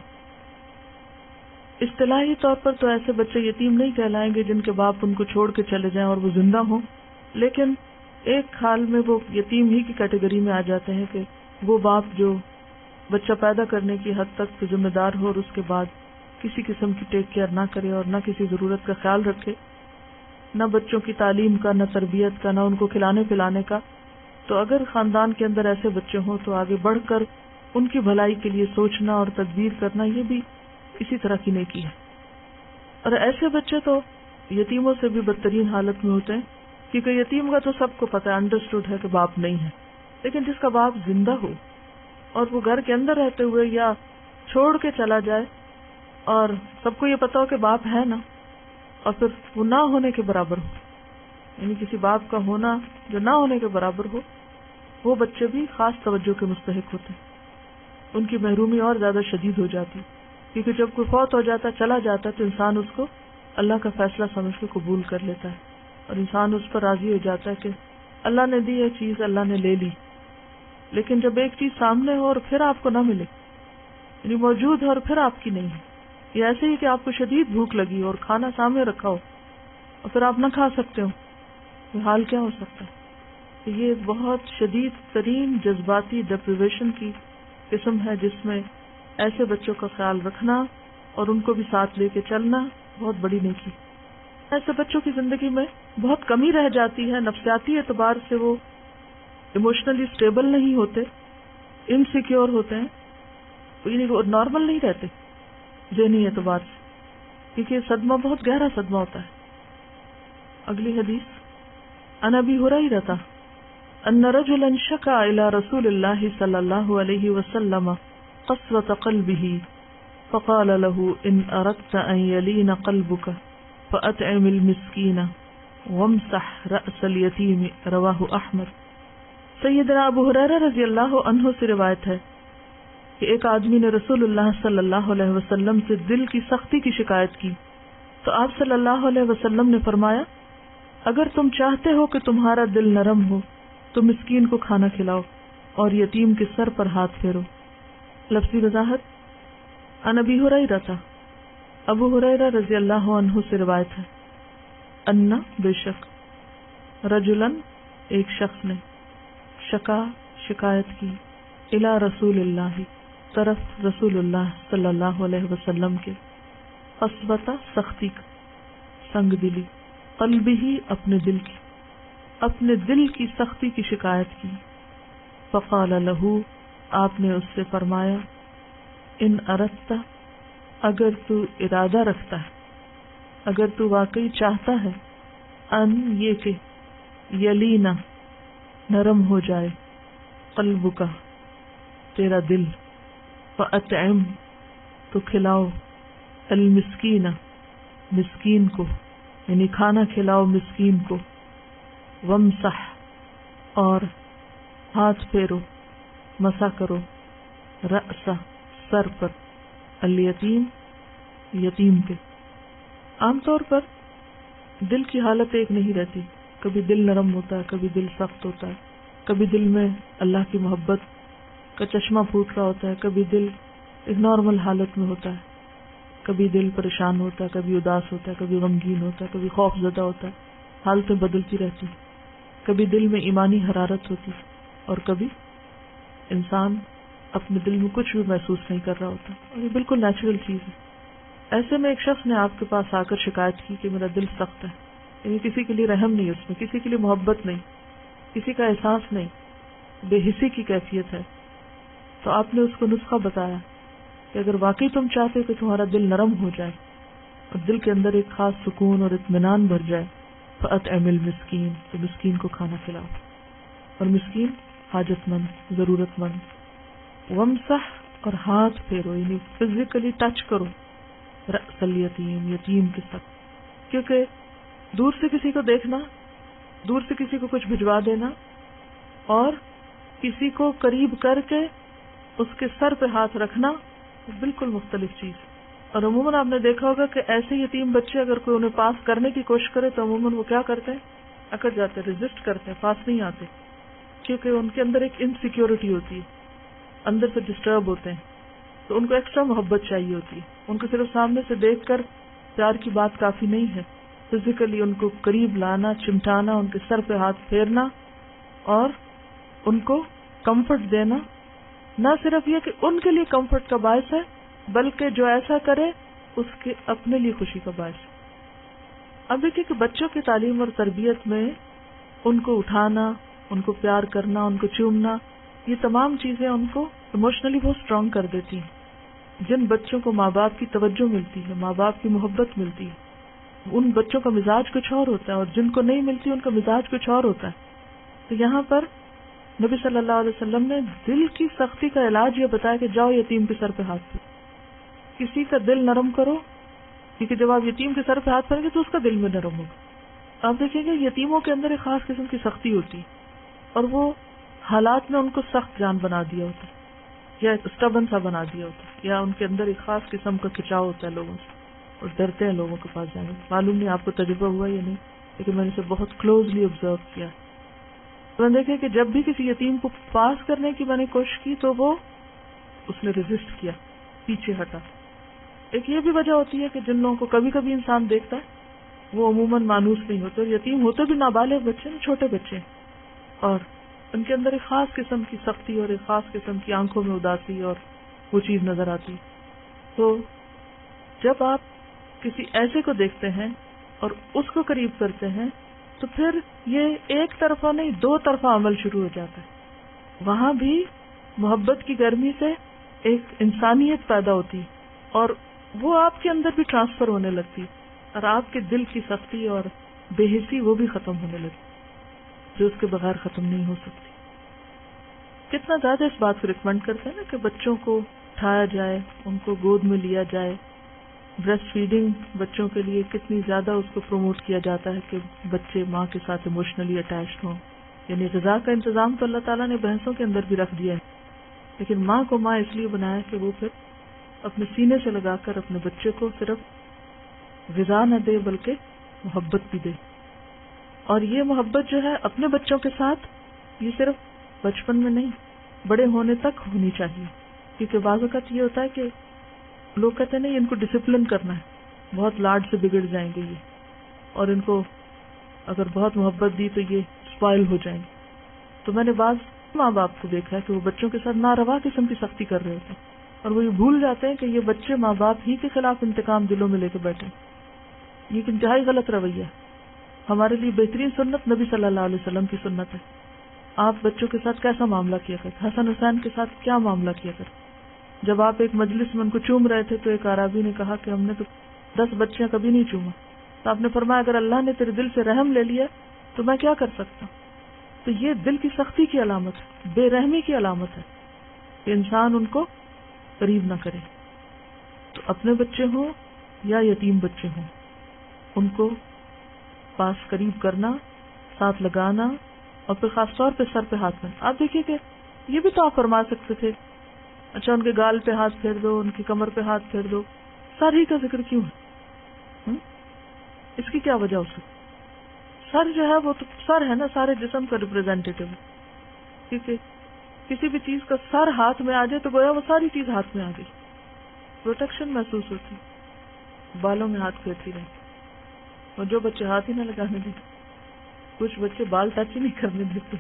اصطلاحی طور پر تو ایسے بچے یتیم نہیں کہلائیں گے جن کے باپ ان کو چھوڑ کے چلے جائیں اور وہ زندہ ہوں، لیکن ایک حال میں وہ یتیم ہی کی کیٹیگری میں آ جاتے ہیں کہ وہ باپ جو بچہ پیدا کرنے کی حد تک تو ذمہ دار ہو اور اس کے بعد کسی قسم کی ٹیک کیئر نہ کرے اور نہ کسی ضرورت کا خیال رکھے، نہ بچوں کی تعلیم کا، نہ تربیت کا، نہ ان کو کھلانے پلانے کا، تو اگر خاندان کے اندر ایسے بچے ہوں تو آگے بڑھ کر ان کی بھلائی کے لیے سوچنا اور تدبیر کرنا یہ بھی اسی طرح کی نیکی ہے۔ اور ایسے بچے تو یتیموں سے بھی بدترین حالت میں ہوتے ہیں، کیونکہ یتیم کا تو سب کو پتہ ہے، انڈرسٹوڈ ہے کہ باپ نہیں ہے، لیکن جس کا باپ زندہ ہو اور وہ گھر کے اندر رہتے ہوئے یا چھوڑ کے چلا جائے اور سب کو یہ پتا ہو کہ باپ ہے نا، اور پھر وہ نہ ہونے کے برابر ہو، یعنی کسی باپ کا ہونا جو نہ ہونے کے برابر ہو، وہ بچے بھی خاص توجہ کے مستحق ہوتے ہیں، ان کی محرومی اور زیادہ شدید ہو جاتی، کیونکہ جب کوئی فوت ہو جاتا ہے، چلا جاتا ہے، تو انسان اس کو اللہ کا فیصلہ سمجھ کے قبول کر لیتا ہے اور انسان اس پر راضی ہو جاتا ہے کہ اللہ نے دی یہ چیز، اللہ نے لے لی۔ لیکن جب ایک چیز سامنے ہو اور پھر آپ کو نہ ملے، یعنی موجود ہے اور پھر آپ کی نہیں ہے، یہ ایسے ہی کہ آپ کو شدید بھوک لگی اور کھانا سامنے رکھا ہو اور پھر آپ نہ کھا سکتے ہو، یہ حال کیا ہو سکتا ہے؟ کہ یہ بہت شدید ترین جذباتی ڈپریویشن کی قسم ہے، جس میں ایسے بچوں کا خیال رکھنا اور ان کو بھی ساتھ لے کے چلنا بہت بڑی نیکی۔ ایسے بچوں کی زندگی میں بہت کمی رہ جاتی ہے، نفسیاتی اعتبار سے وہ ایموشنلی سٹیبل نہیں ہوتے، انسیکیور ہوتے ہیں، یعنی وہ نارمل نہیں رہتے ذہنی اعتبار سے، کیونکہ یہ صدمہ بہت گہرا صدمہ ہوتا ہے۔ اگلی حدیث، عن ابی ہریرہ ان رجلا شکا الى رسول اللہ صلی اللہ علیہ وسلم قسوة قلبه فقال له ان اردت ان يلين قلبك فأطعم المسکین وامسح رأس الیتیم، رواہ احمد۔ سیدنا ابو ہریرہ رضی اللہ عنہ سے روایت ہے کہ ایک آدمی نے رسول اللہ صلی اللہ علیہ وسلم سے دل کی سختی کی شکایت کی، تو آپ صلی اللہ علیہ وسلم نے فرمایا، اگر تم چاہتے ہو کہ تمہارا دل نرم ہو تو مسکین کو کھانا کھلاؤ اور یتیم کے سر پر ہاتھ پھیرو۔ لفظی وضاحت، عن ابی ہریرہ تھا، ابو ہریرہ رضی اللہ عنہ سے روایت ہے، ان بے شک، رجلن ایک شخص نے، شکا شکایت کی، الی رسول اللہ طرف رسول اللہ صلی اللہ علیہ وسلم کے، قسوۃ سختی کا، سنگ دلی، قلبہ اپنے دل کی، اپنے دل کی سختی کی شکایت کی، فقال لہ آپ نے اس سے فرمایا، ان اردت اگر تو ارادہ رکھتا ہے، اگر تو واقعی چاہتا ہے، ان یہ کہ یلینا نرم ہو جائے، قلب کا تیرا دل، فاطعم تو کھلاؤ، المسکین مسکین کو، یعنی کھانا کھلاؤ مسکین کو، وامسح اور ہاتھ پھیرو، مسا کرو، رأسا سر پر، الیتیم یتیم کے۔ عام طور پر دل کی حالت ایک نہیں رہتی، کبھی دل نرم ہوتا ہے، کبھی دل سخت ہوتا ہے، کبھی دل میں اللہ کی محبت کا چشمہ پھوٹ رہا ہوتا ہے، کبھی دل ایک نارمل حالت میں ہوتا ہے، کبھی دل پریشان ہوتا ہے، کبھی اداس ہوتا ہے، کبھی غمگین ہوتا ہے، کبھی خوف زدہ ہوتا ہے، حالتیں بدلتی رہتی، کبھی دل میں ایمانی حرارت ہوتی اور کبھی انسان اپنے دل میں کچھ بھی محسوس نہیں کر رہا ہوتا، اور یہ بالکل نیچرل چیز ہے۔ ایسے میں ایک شخص نے آپ کے پاس آ کر شکایت کی کہ میرا دل سخت ہے، یعنی کسی کے لیے رحم نہیں، اس میں کسی کے لیے محبت نہیں، کسی کا احساس نہیں، بے حسی کی کیفیت ہے، تو آپ نے اس کو نسخہ بتایا کہ اگر واقعی تم چاہتے ہو کہ تمہارا دل نرم ہو جائے اور دل کے اندر ایک خاص سکون اور اطمینان بھر جائے، فأطعم المسکین تو مسکین کو کھانا کھلاؤ، اور مسکین حاجت مند، ضرورت مند، وامسح اور ہاتھ پھیرو، یعنی فزیکلی ٹچ کرو، رأس الیتیم یتیم کے ساتھ، کیونکہ دور سے کسی کو دیکھنا، دور سے کسی کو کچھ بھجوا دینا اور کسی کو قریب کر کے اس کے سر پہ ہاتھ رکھنا بالکل مختلف چیز۔ اور عموماً آپ نے دیکھا ہوگا کہ ایسے یتیم بچے اگر کوئی انہیں پاس کرنے کی کوشش کرے تو عموماً وہ کیا کرتے ہیں، اکڑ جاتے ہیں، ریزسٹ کرتے ہیں، پاس نہیں آتے، کیونکہ ان کے اندر ایک انسیکیورٹی ہوتی ہے، اندر سے ڈسٹرب ہوتے ہیں، تو ان کو ایکسٹرا محبت چاہیے ہوتی ہے، ان کو صرف سامنے سے دیکھ کر پیار کی بات کافی نہیں ہے، فزیکلی ان کو قریب لانا، چمٹانا، ان کے سر پہ ہاتھ پھیرنا اور ان کو کمفرٹ دینا نہ صرف یہ کہ ان کے لیے کمفرٹ کا باعث ہے بلکہ جو ایسا کرے اس کے اپنے لیے خوشی کا باعث ہے۔ اب دیکھیں کہ بچوں کی تعلیم اور تربیت میں ان کو اٹھانا، ان کو پیار کرنا، ان کو چومنا، یہ تمام چیزیں ان کو ایموشنلی بہت اسٹرانگ کر دیتی ہیں۔ جن بچوں کو ماں باپ کی توجہ ملتی ہے، ماں باپ کی محبت ملتی ہے، ان بچوں کا مزاج کچھ اور ہوتا ہے، اور جن کو نہیں ملتی ان کا مزاج کچھ اور ہوتا ہے۔ تو یہاں پر نبی صلی اللہ علیہ وسلم نے دل کی سختی کا علاج یہ بتایا کہ جاؤ یتیم کے سر پہ ہاتھ پھیرو، کسی کا دل نرم کرو، کیونکہ جب آپ یتیم کے سر پہ ہاتھ پھیریں گے تو اس کا دل میں نرم ہوگا۔ آپ دیکھیں گے یتیموں کے اندر ایک خاص قسم کی سختی ہوتی ہے، اور وہ حالات نے ان کو سخت جان بنا دیا ہوتا ہے، یا اسٹبن سا بنا دیا ہوتا ہے، یا ان کے اندر ایک خاص قسم کا کھچاؤ ہوتا ہے لوگوں سے، اور ڈرتے ہیں لوگوں کے پاس جانے۔ معلوم نہیں آپ کو تجربہ ہوا یا نہیں، لیکن میں نے اسے بہت کلوزلی آبزرو کیا۔ تو میں دیکھا کہ جب بھی کسی یتیم کو پاس کرنے کی میں نے کوشش کی تو وہ اس نے ریزسٹ کیا، پیچھے ہٹا۔ ایک یہ بھی وجہ ہوتی ہے کہ جن لوگوں کو کبھی کبھی انسان دیکھتا ہے وہ عموماً مانوس نہیں ہوتے، اور یتیم ہوتے بھی نابالغ بچے، چھوٹے بچے ہیں، اور ان کے اندر ایک خاص قسم کی سختی اور ایک خاص قسم کی آنکھوں میں اداسی اور وہ چیز نظر آتی۔ تو جب آپ کسی ایسے کو دیکھتے ہیں اور اس کو قریب کرتے ہیں تو پھر یہ ایک طرفہ نہیں، دو طرفہ عمل شروع ہو جاتا ہے۔ وہاں بھی محبت کی گرمی سے ایک انسانیت پیدا ہوتی اور وہ آپ کے اندر بھی ٹرانسفر ہونے لگتی، اور آپ کے دل کی سختی اور بے حسی وہ بھی ختم ہونے لگتی جو اس کے بغیر ختم نہیں ہو سکتی۔ کتنا زیادہ اس بات کو ریکمینڈ کرتے ہیں نا کہ بچوں کو اٹھایا جائے، ان کو گود میں لیا جائے۔ بریسٹ فیڈنگ بچوں کے لیے کتنی زیادہ اس کو پروموٹ کیا جاتا ہے کہ بچے ماں کے ساتھ ایموشنلی اٹیچڈ ہوں۔ یعنی غذا کا انتظام تو اللہ تعالیٰ نے بھینسوں کے اندر بھی رکھ دیا ہے، لیکن ماں کو ماں اس لیے بنایا کہ وہ پھر اپنے سینے سے لگا کر اپنے بچے کو صرف غذا نہ دے بلکہ محبت بھی دے۔ اور یہ محبت جو ہے اپنے بچوں کے ساتھ یہ صرف بچپن میں نہیں، بڑے ہونے تک ہونی چاہیے، کیونکہ بعض اوقات یہ ہوتا ہے کہ لوگ کہتے ہیں نہیں ان کو ڈسپلن کرنا ہے، بہت لاڈ سے بگڑ جائیں گے یہ، اور ان کو اگر بہت محبت دی تو یہ اسپائل ہو جائیں گے۔ تو میں نے بعض ماں باپ کو دیکھا ہے کہ وہ بچوں کے ساتھ ناروا قسم کی سختی کر رہے ہوتے ہیں، اور وہ یہ بھول جاتے ہیں کہ یہ بچے ماں باپ ہی کے خلاف انتقام دلوں میں لے کے بیٹھے۔ یہ ایک انتہائی غلط رویہ ہے۔ ہمارے لیے بہترین سنت نبی صلی اللہ علیہ وسلم کی سنت ہے۔ آپ بچوں کے ساتھ کیسا معاملہ کیا کرتے؟ حسن حسین کے ساتھ کیا معاملہ کیا کرتے؟ جب آپ ایک مجلس میں ان کو چوم رہے تھے تو ایک اعرابی نے کہا کہ ہم نے تو 10 بچیاں کبھی نہیں چوما۔ تو آپ نے فرمایا اگر اللہ نے تیرے دل سے رحم لے لیا تو میں کیا کر سکتا ہوں؟ تو یہ دل کی سختی کی علامت ہے، بے رحمی کی علامت ہے کہ انسان ان کو قریب نہ کرے۔ تو اپنے بچے ہوں یا یتیم بچے ہوں، ان کو پاس قریب کرنا، ساتھ لگانا، اور پھر خاص طور پہ سر پہ ہاتھ میں۔ آپ دیکھیے کہ یہ بھی تو آپ فرما سکتے تھے، اچھا ان کے گال پہ ہاتھ پھیر دو، ان کی کمر پہ ہاتھ پھیر دو، سر ہی کا ذکر کیوں ہے؟ اس کی کیا وجہ ہو سکتی؟ سر جو ہے وہ تو سر ہے نا، سارے جسم کا ریپرزینٹیٹیو ہے، کیونکہ کسی بھی چیز کا سر ہاتھ میں آ جائے تو گویا وہ ساری چیز ہاتھ میں آ گئی، پروٹیکشن محسوس ہوتی۔ بالوں میں ہاتھ پھیرتی رہتی، اور جو بچے ہاتھ ہی نہ لگانے دیتے، کچھ بچے بال ٹچ ہی نہیں کرنے دیتے۔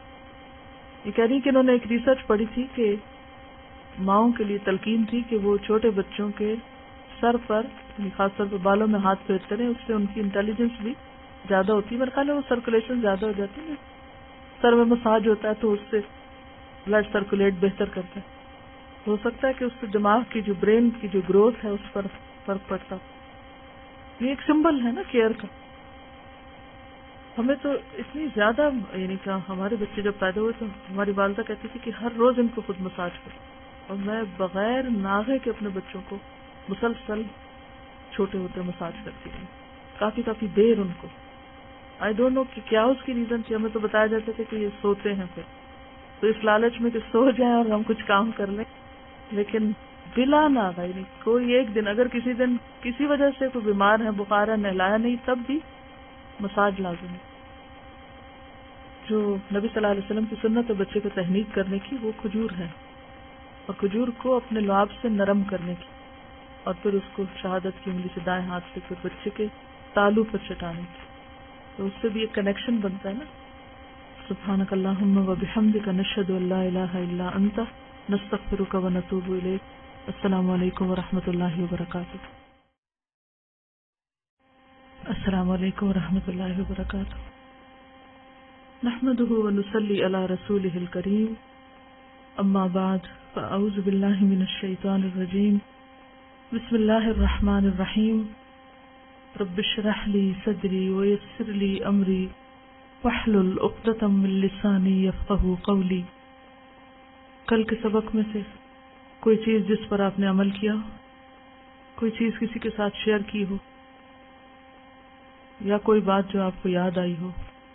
یہ کہہ رہی کہ انہوں نے ایک ریسرچ پڑھی تھی کہ ماؤں کے لیے تلقین تھی کہ وہ چھوٹے بچوں کے سر پر، خاص طور پر بالوں میں ہاتھ پھیرتے رہے، اس سے ان کی انٹیلیجنس بھی زیادہ ہوتی ہے۔ میرے خیال ہے وہ سرکولیشن زیادہ ہو جاتی ہے، سر میں مساج ہوتا ہے تو اس سے بلڈ سرکولیٹ بہتر کرتا ہے، ہو سکتا ہے کہ اس سے دماغ کی جو برین کی جو گروتھ ہے اس پر فرق پڑتا۔ یہ ایک سمبل ہے نا کیئر کا۔ ہمیں تو اتنی زیادہ، یعنی کہ ہمارے بچے جب پیدا ہوئے تو ہماری والدہ کہتی تھی کہ ہر روز ان کو خود مساج کرو، اور میں بغیر ناغے کے اپنے بچوں کو مسلسل چھوٹے ہوتے مساج کرتی رہی، کافی دیر ان کو۔ آئی ڈونٹ نو کہ کیا اس کی ریزن تھی، ہمیں تو بتایا جاتا تھا کہ یہ سوتے ہیں، پھر تو اس لالچ میں کہ سو جائیں اور ہم کچھ کام کر لیں، لیکن بلا ناغہ، یعنی کوئی ایک دن اگر کسی دن کسی وجہ سے کوئی بیمار ہے، بخار ہے، نہلایا نہیں، تب بھی مساج لازم ہے۔ جو نبی صلی اللہ علیہ وسلم کی سنت ہے بچے کو تہنیک کرنے کی، وہ کھجور ہے، اور کھجور کو اپنے لعاب سے نرم کرنے کی، اور پھر اس کو شہادت کی انگلی سے دائیں ہاتھ سے پھر بچے کے تالو پر چٹانے کی، تو اس سے بھی ایک کنیکشن بنتا ہے نا۔ سبحانک اللہم و بحمدک نشہد ان لا الہ الا انت نستغفرک و نتوب الیک۔ السلام علیکم ورحمۃ اللہ وبرکاتہ۔ السلام علیکم ورحمۃ اللہ وبرکاتہ۔ نحمده ونصلي على رسوله الكريم، اما بعد فاعوذ باللہ من الشیطان الرجیم، بسم اللہ الرحمن الرحیم، رب اشرح لي صدری ويسر لي امری واحلل عقدۃ من لسانی یفقهوا قولی۔ کل کے سبق میں سے کوئی چیز جس پر آپ نے عمل کیا ہو، کوئی چیز کسی کے ساتھ شیئر کی ہو، یا کوئی بات جو آپ کو یاد آئی ہو۔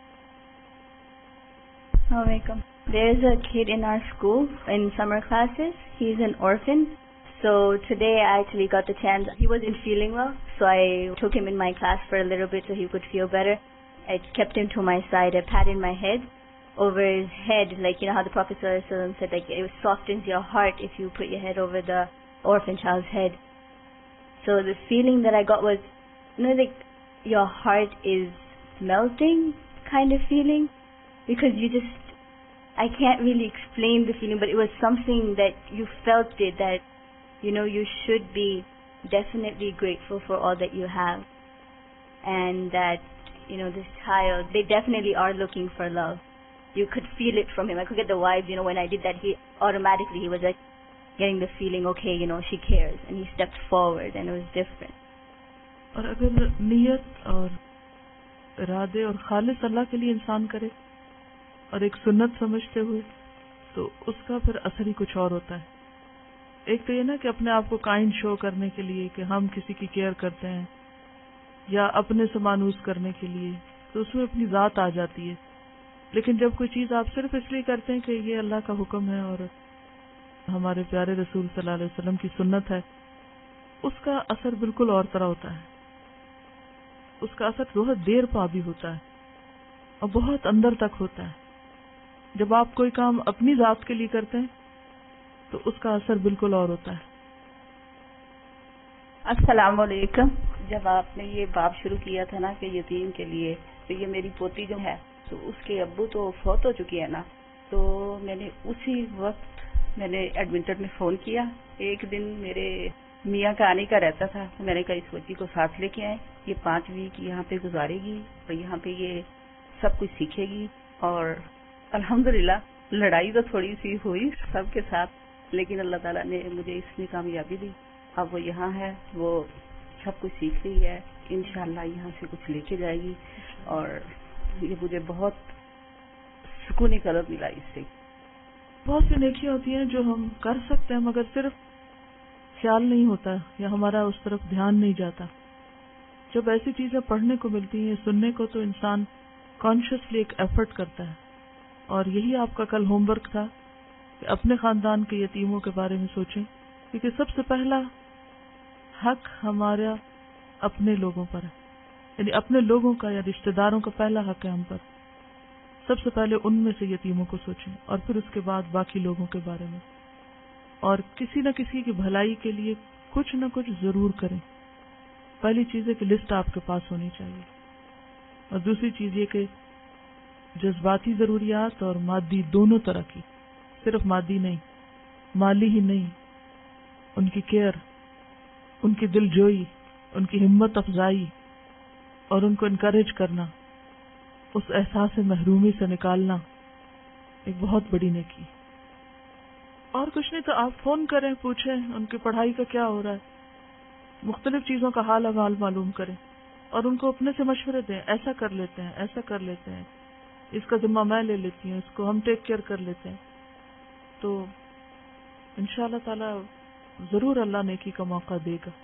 Assalamu alaikum. There's a kid in our school in summer classes. He's an orphan. So today I actually got the chance. He wasn't feeling well, so I took him in my class for a little bit so he could feel better. I kept him to my side. I patted my head over his head, like, you know how the Prophet ﷺ said, like, it softens your heart if you put your head over the orphan child's head. So the feeling that I got was, you know, like your heart is melting kind of feeling. Because I can't really explain the feeling, but it was something that you felt it, that, you know, you should be definitely grateful for all that you have. And that, you know, this child, they definitely are looking for love. You could feel it from him. I could get the vibes, you know, when I did that, he was like getting the feeling, okay, you know, she cares. And he stepped forward and it was different. اور اگر نیت اور ارادے اور خالص اللہ کے لیے انسان کرے اور ایک سنت سمجھتے ہوئے، تو اس کا پھر اثر ہی کچھ اور ہوتا ہے۔ ایک تو یہ نا کہ اپنے آپ کو کائنڈ شو کرنے کے لیے کہ ہم کسی کی کیئر کرتے ہیں، یا اپنے سے مانوس کرنے کے لیے، تو اس میں اپنی ذات آ جاتی ہے۔ لیکن جب کوئی چیز آپ صرف اس لیے کرتے ہیں کہ یہ اللہ کا حکم ہے اور ہمارے پیارے رسول صلی اللہ علیہ وسلم کی سنت ہے، اس کا اثر بالکل اور طرح ہوتا ہے۔ اس کا اثر بہت دیر پا بھی ہوتا ہے اور بہت اندر تک ہوتا ہے۔ جب آپ کوئی کام اپنی ذات کے لیے کرتے ہیں تو اس کا اثر بالکل اور ہوتا ہے۔ السلام علیکم۔ جب آپ نے یہ باب شروع کیا تھا نا کہ یتیم کے لیے، تو یہ میری پوتی جو ہے تو اس کے ابو تو فوت ہو چکی ہے نا، تو میں نے اسی وقت ایڈمنٹن میں فون کیا۔ ایک دن میرے میاں کا آنے کا رہتا تھا، تو میں نے کہا اس بچی کو ساتھ لے کے آئے، یہ 5 ویک یہاں پہ گزارے گی اور یہاں پہ یہ سب کچھ سیکھے گی۔ اور الحمدللہ لڑائی تو تھوڑی سی ہوئی سب کے ساتھ، لیکن اللہ تعالیٰ نے مجھے اس میں کامیابی دی۔ اب وہ یہاں ہے، وہ سب کچھ سیکھ رہی ہے، انشاءاللہ یہاں سے کچھ لے کے جائے گی، اور یہ مجھے بہت سکون قلب ملا اس سے۔ بہت سی نیکیاں ہوتی ہیں جو ہم کر سکتے ہیں، مگر صرف خیال نہیں ہوتا یا ہمارا اس طرف دھیان نہیں جاتا۔ جب ایسی چیزیں پڑھنے کو ملتی ہیں، سننے کو، تو انسان کانشیسلی ایک ایفرٹ کرتا ہے۔ اور یہی آپ کا کل ہوم ورک تھا کہ اپنے خاندان کے یتیموں کے بارے میں سوچیں، کیونکہ سب سے پہلا حق ہمارا اپنے لوگوں پر ہے، یعنی اپنے لوگوں کا یا رشتہ داروں کا پہلا حق ہے ہم پر۔ سب سے پہلے ان میں سے یتیموں کو سوچیں، اور پھر اس کے بعد باقی لوگوں کے بارے میں، اور کسی نہ کسی کی بھلائی کے لیے کچھ نہ کچھ ضرور کریں۔ پہلی چیز ہے کہ لسٹ آپ کے پاس ہونی چاہیے، اور دوسری چیز یہ کہ جذباتی ضروریات اور مادی دونوں طرح کی، صرف مادی نہیں، مالی ہی نہیں، ان کی کیئر، ان کی دل جوئی، ان کی ہمت افزائی، اور ان کو انکریج کرنا، اس احساس محرومی سے نکالنا ایک بہت بڑی نیکی۔ اور کچھ نہیں تو آپ فون کریں، پوچھیں ان کی پڑھائی کا کیا ہو رہا ہے، مختلف چیزوں کا حال احوال معلوم کریں، اور ان کو اپنے سے مشورے دیں، ایسا کر لیتے ہیں، ایسا کر لیتے ہیں، اس کا ذمہ میں لے لیتی ہوں، اس کو ہم ٹیک کیئر کر لیتے ہیں، تو انشاءاللہ تعالی ضرور اللہ نیکی کا موقع دے گا۔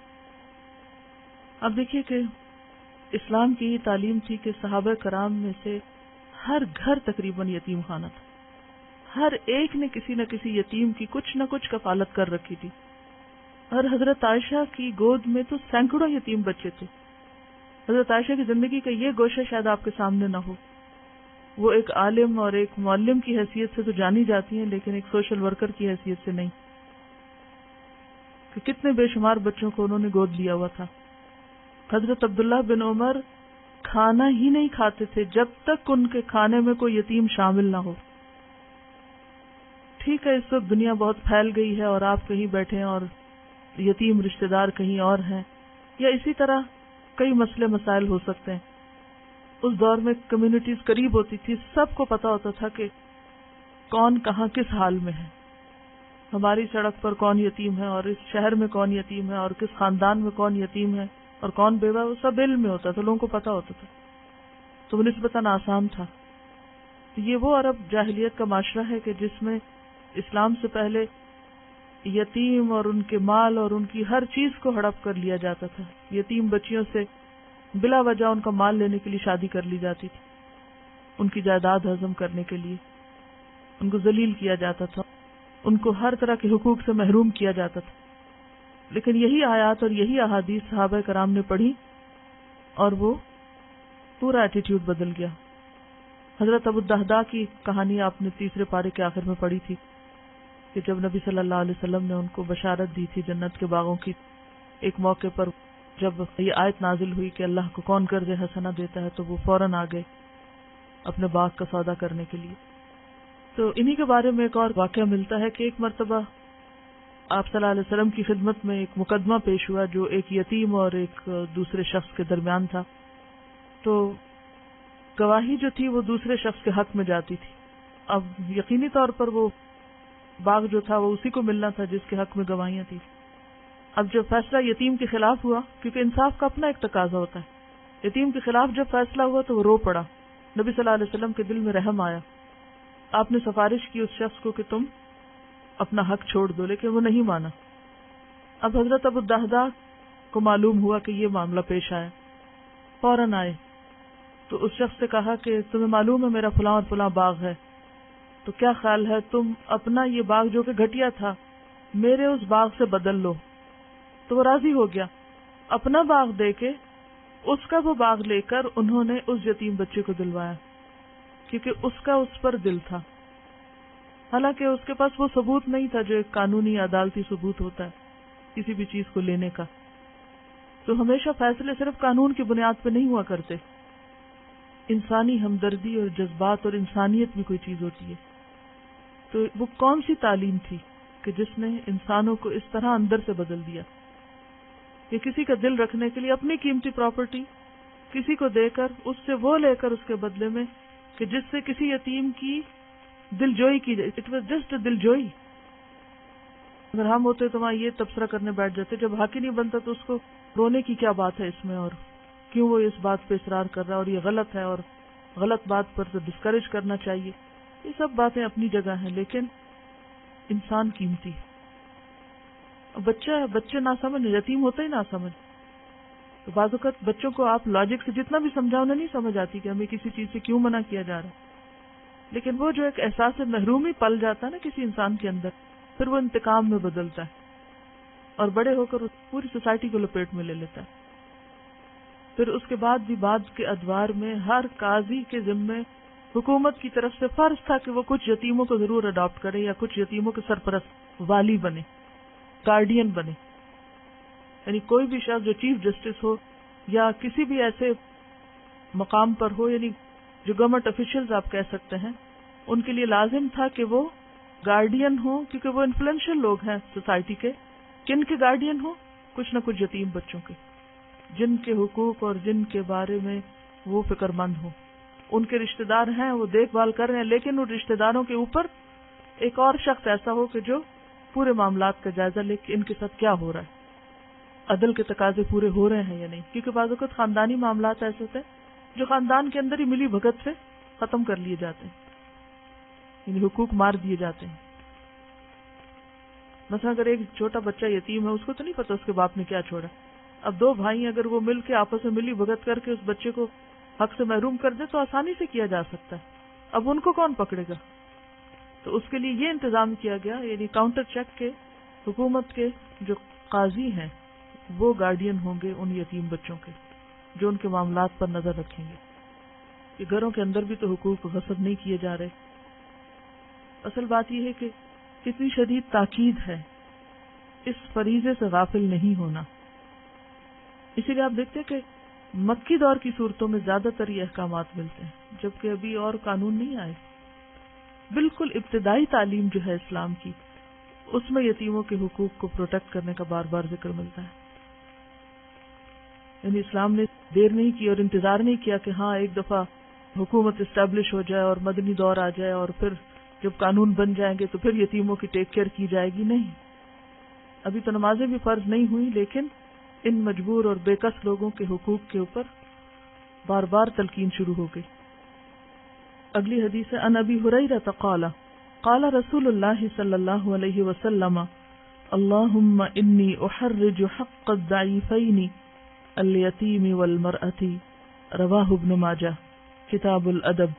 اب دیکھیے کہ اسلام کی تعلیم تھی کہ صحابہ کرام میں سے ہر گھر تقریباً یتیم خانہ تھا، ہر ایک نے کسی نہ کسی یتیم کی کچھ نہ کچھ کفالت کر رکھی تھی، اور حضرت عائشہ کی گود میں تو سینکڑوں یتیم بچے تھے۔ حضرت عائشہ کی زندگی کا یہ گوشہ شاید آپ کے سامنے نہ ہو، وہ ایک عالم اور ایک معلم کی حیثیت سے تو جانی جاتی ہیں، لیکن ایک سوشل ورکر کی حیثیت سے نہیں، کہ کتنے بے شمار بچوں کو انہوں نے گود لیا ہوا تھا۔ حضرت عبداللہ بن عمر کھانا ہی نہیں کھاتے تھے جب تک ان کے کھانے میں کوئی یتیم شامل نہ ہو، ٹھیک ہے اس وقت دنیا بہت پھیل گئی ہے اور آپ کہیں بیٹھے ہیں اور یتیم رشتہ دار کہیں اور ہیں، یا اسی طرح کئی مسئلے مسائل ہو سکتے ہیں. اس دور میں کمیونٹیز قریب ہوتی تھی، سب کو پتا ہوتا تھا کہ کون کہاں کس حال میں ہے، ہماری سڑک پر کون یتیم ہے اور اس شہر میں کون یتیم ہے اور کس خاندان میں کون یتیم ہے اور کون بیوہ، وہ سب علم میں ہوتا تھا، لوگوں کو پتا ہوتا تھا، تو وہ نسبتاً آسان تھا. یہ وہ عرب جاہلیت کا معاشرہ ہے کہ جس میں اسلام سے پہلے یتیم اور ان کے مال اور ان کی ہر چیز کو ہڑپ کر لیا جاتا تھا. یتیم بچیوں سے بلا وجہ ان کا مال لینے کے لیے شادی کر لی جاتی تھی، ان کی جائیداد ہضم کرنے کے لیے ان کو ذلیل کیا جاتا تھا، ان کو ہر طرح کے حقوق سے محروم کیا جاتا تھا. لیکن یہی آیات اور یہی احادیث صحابہ کرام نے پڑھی اور وہ پورا ایٹیٹیوڈ بدل گیا. حضرت ابو الدہداء کی کہانی آپ نے تیسرے پارے کے آخر میں پڑھی تھی کہ جب نبی صلی اللہ علیہ وسلم نے ان کو بشارت دی تھی جنت کے باغوں کی، ایک موقع پر جب یہ آیت نازل ہوئی کہ اللہ کو کون قرض حسنہ دیتا ہے تو وہ فوراً آ گئے اپنے باغ کا سودا کرنے کے لیے. تو انہی کے بارے میں ایک اور واقعہ ملتا ہے کہ ایک مرتبہ آپ صلی اللہ علیہ وسلم کی خدمت میں ایک مقدمہ پیش ہوا جو ایک یتیم اور ایک دوسرے شخص کے درمیان تھا. تو گواہی جو تھی وہ دوسرے شخص کے حق میں جاتی تھی. اب یقینی طور پر وہ باغ جو تھا وہ اسی کو ملنا تھا جس کے حق میں گواہیاں تھیں. اب جب فیصلہ یتیم کے خلاف ہوا، کیونکہ انصاف کا اپنا ایک تقاضا ہوتا ہے، یتیم کے خلاف جب فیصلہ ہوا تو وہ رو پڑا. نبی صلی اللہ علیہ وسلم کے دل میں رحم آیا. آپ نے سفارش کی اس شخص کو کہ تم اپنا حق چھوڑ دو، لیکن وہ نہیں مانا. اب حضرت ابو الدہداء کو معلوم ہوا کہ یہ معاملہ پیش آیا، فوراً آئے تو اس شخص سے کہا کہ تمہیں معلوم ہے میرا فلاں اور فلاں باغ ہے، تو کیا خیال ہے تم اپنا یہ باغ جو کہ گھٹیا تھا میرے اس باغ سے بدل لو. تو وہ راضی ہو گیا. اپنا باغ دے کے اس کا وہ باغ لے کر انہوں نے اس یتیم بچے کو دلوایا، کیونکہ اس کا اس پر دل تھا. حالانکہ اس کے پاس وہ ثبوت نہیں تھا جو ایک قانونی عدالتی ثبوت ہوتا ہے کسی بھی چیز کو لینے کا. تو ہمیشہ فیصلے صرف قانون کی بنیاد پہ نہیں ہوا کرتے، انسانی ہمدردی اور جذبات اور انسانیت بھی کوئی چیز ہوتی ہے. تو وہ کون سی تعلیم تھی کہ جس نے انسانوں کو اس طرح اندر سے بدل دیا کہ کسی کا دل رکھنے کے لیے اپنی قیمتی پراپرٹی کسی کو دے کر اس سے وہ لے کر اس کے بدلے میں کہ جس سے کسی یتیم کی دل جوئی کی جائے. اٹ واز جسٹ دل جوئی. اگر ہم ہوتے تو وہاں یہ تبصرہ کرنے بیٹھ جاتے، جب حق ہی نہیں بنتا تو اس کو رونے کی کیا بات ہے اس میں، اور کیوں وہ اس بات پہ اصرار کر رہا ہے اور یہ غلط ہے اور غلط بات پر تو ڈسکریج کرنا چاہیے. یہ سب باتیں اپنی جگہ ہیں، لیکن انسان قیمتی. بچے نہ سمجھ، یتیم ہوتا ہی نہ سمجھ. تو بعض اوقات بچوں کو آپ لاجک سے جتنا بھی سمجھاؤ انہیں نہیں سمجھ آتی کہ ہمیں کسی چیز سے کیوں منع کیا جا رہا ہے. لیکن وہ جو ایک احساس محرومی پل جاتا ہے نا کسی انسان کے اندر، پھر وہ انتقام میں بدلتا ہے اور بڑے ہو کر پوری سوسائٹی کو لپیٹ میں لے لیتا ہے. پھر اس کے بعد بھی بعد کے ادوار میں ہر قاضی کے ذمے حکومت کی طرف سے فرض تھا کہ وہ کچھ یتیموں کو ضرور اڈاپٹ کرے یا کچھ یتیموں کے سرپرست والی بنے، گارڈین بنے. یعنی کوئی بھی شخص جو چیف جسٹس ہو یا کسی بھی ایسے مقام پر ہو، یعنی جو گورنمنٹ افیشلز آپ کہہ سکتے ہیں، ان کے لیے لازم تھا کہ وہ گارڈین ہوں، کیونکہ وہ انفلوئنشل لوگ ہیں سوسائٹی کے. کن کے گارڈین ہوں؟ کچھ نہ کچھ یتیم بچوں کے، جن کے حقوق اور جن کے بارے میں وہ فکر مند ہوں. ان کے رشتہ دار ہیں، وہ دیکھ بھال کر رہے ہیں، لیکن ان رشتہ داروں کے اوپر ایک اور شخص ایسا ہو کہ جو پورے معاملات کا جائزہ لے کہ ان کے ساتھ کیا ہو رہا ہے، عدل کے تقاضے پورے ہو رہے ہیں یا نہیں. کیونکہ بعض اوقات خاندانی معاملات ایسے ہوتے ہیں جو خاندان کے اندر ہی ملی بھگت سے ختم کر لیے جاتے ہیں، یعنی حقوق مار دیے جاتے ہیں. مثلا اگر ایک چھوٹا بچہ یتیم ہے، اس کو تو نہیں پتا اس کے باپ نے کیا چھوڑا. اب دو بھائی اگر وہ مل کے آپس میں ملی بھگت کر کے اس بچے کو حق سے محروم کر دے تو آسانی سے کیا جا سکتا ہے. اب ان کو کون پکڑے گا؟ تو اس کے لیے یہ انتظام کیا گیا، یعنی کاؤنٹر چیک کے حکومت کے جو قاضی ہیں وہ گارڈین ہوں گے ان یتیم بچوں کے، جو ان کے معاملات پر نظر رکھیں گے کہ گھروں کے اندر بھی تو حقوق غصب نہیں کیے جا رہے. اصل بات یہ ہے کہ کتنی شدید تاکید ہے اس فریضے سے غافل نہیں ہونا. اسی لیے آپ دیکھتے ہیں کہ مکی دور کی صورتوں میں زیادہ تر یہ احکامات ملتے ہیں، جبکہ ابھی اور قانون نہیں آئے. بالکل ابتدائی تعلیم جو ہے اسلام کی، اس میں یتیموں کے حقوق کو پروٹیکٹ کرنے کا بار بار ذکر ملتا ہے. یعنی اسلام نے دیر نہیں کی اور انتظار نہیں کیا کہ ہاں ایک دفعہ حکومت اسٹیبلش ہو جائے اور مدنی دور آ جائے اور پھر جب قانون بن جائیں گے تو پھر یتیموں کی ٹیک کیئر کی جائے گی. نہیں، ابھی تو نمازیں بھی فرض نہیں ہوئی، لیکن ان مجبور اور بے کس لوگوں کے حقوق کے اوپر بار بار تلقین شروع ہو گئی. اگلی حدیث ہے ان ابی ہریرہ قال قال رسول اللہ صلی اللہ علیہ وسلم اللہم انی احرج حق الضعیفین الیتیم والمرأة، رواہ ابن ماجہ کتاب الادب.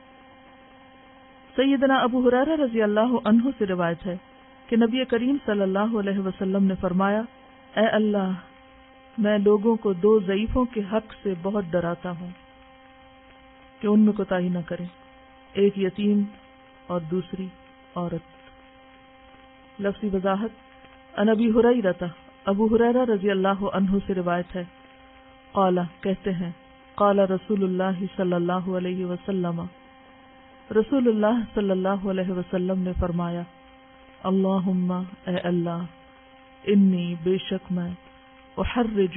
سیدنا ابو ہریرہ رضی اللہ عنہ سے روایت ہے کہ نبی کریم صلی اللہ علیہ وسلم نے فرمایا، اے اللہ، میں لوگوں کو دو ضعیفوں کے حق سے بہت ڈراتا ہوں کہ ان میں کوتاہی نہ کریں، ایک یتیم اور دوسری عورت. لفظی وضاحت، ان ابی ہریرہ، ابو ہریرہ رضی اللہ عنہ سے روایت ہے، قال کہتے ہیں، قال رسول اللہ صلی اللہ علیہ وسلم، رسول اللہ صلی اللہ علیہ وسلم نے فرمایا، اللہم، اے اللہ، انی بے شک میں، احرج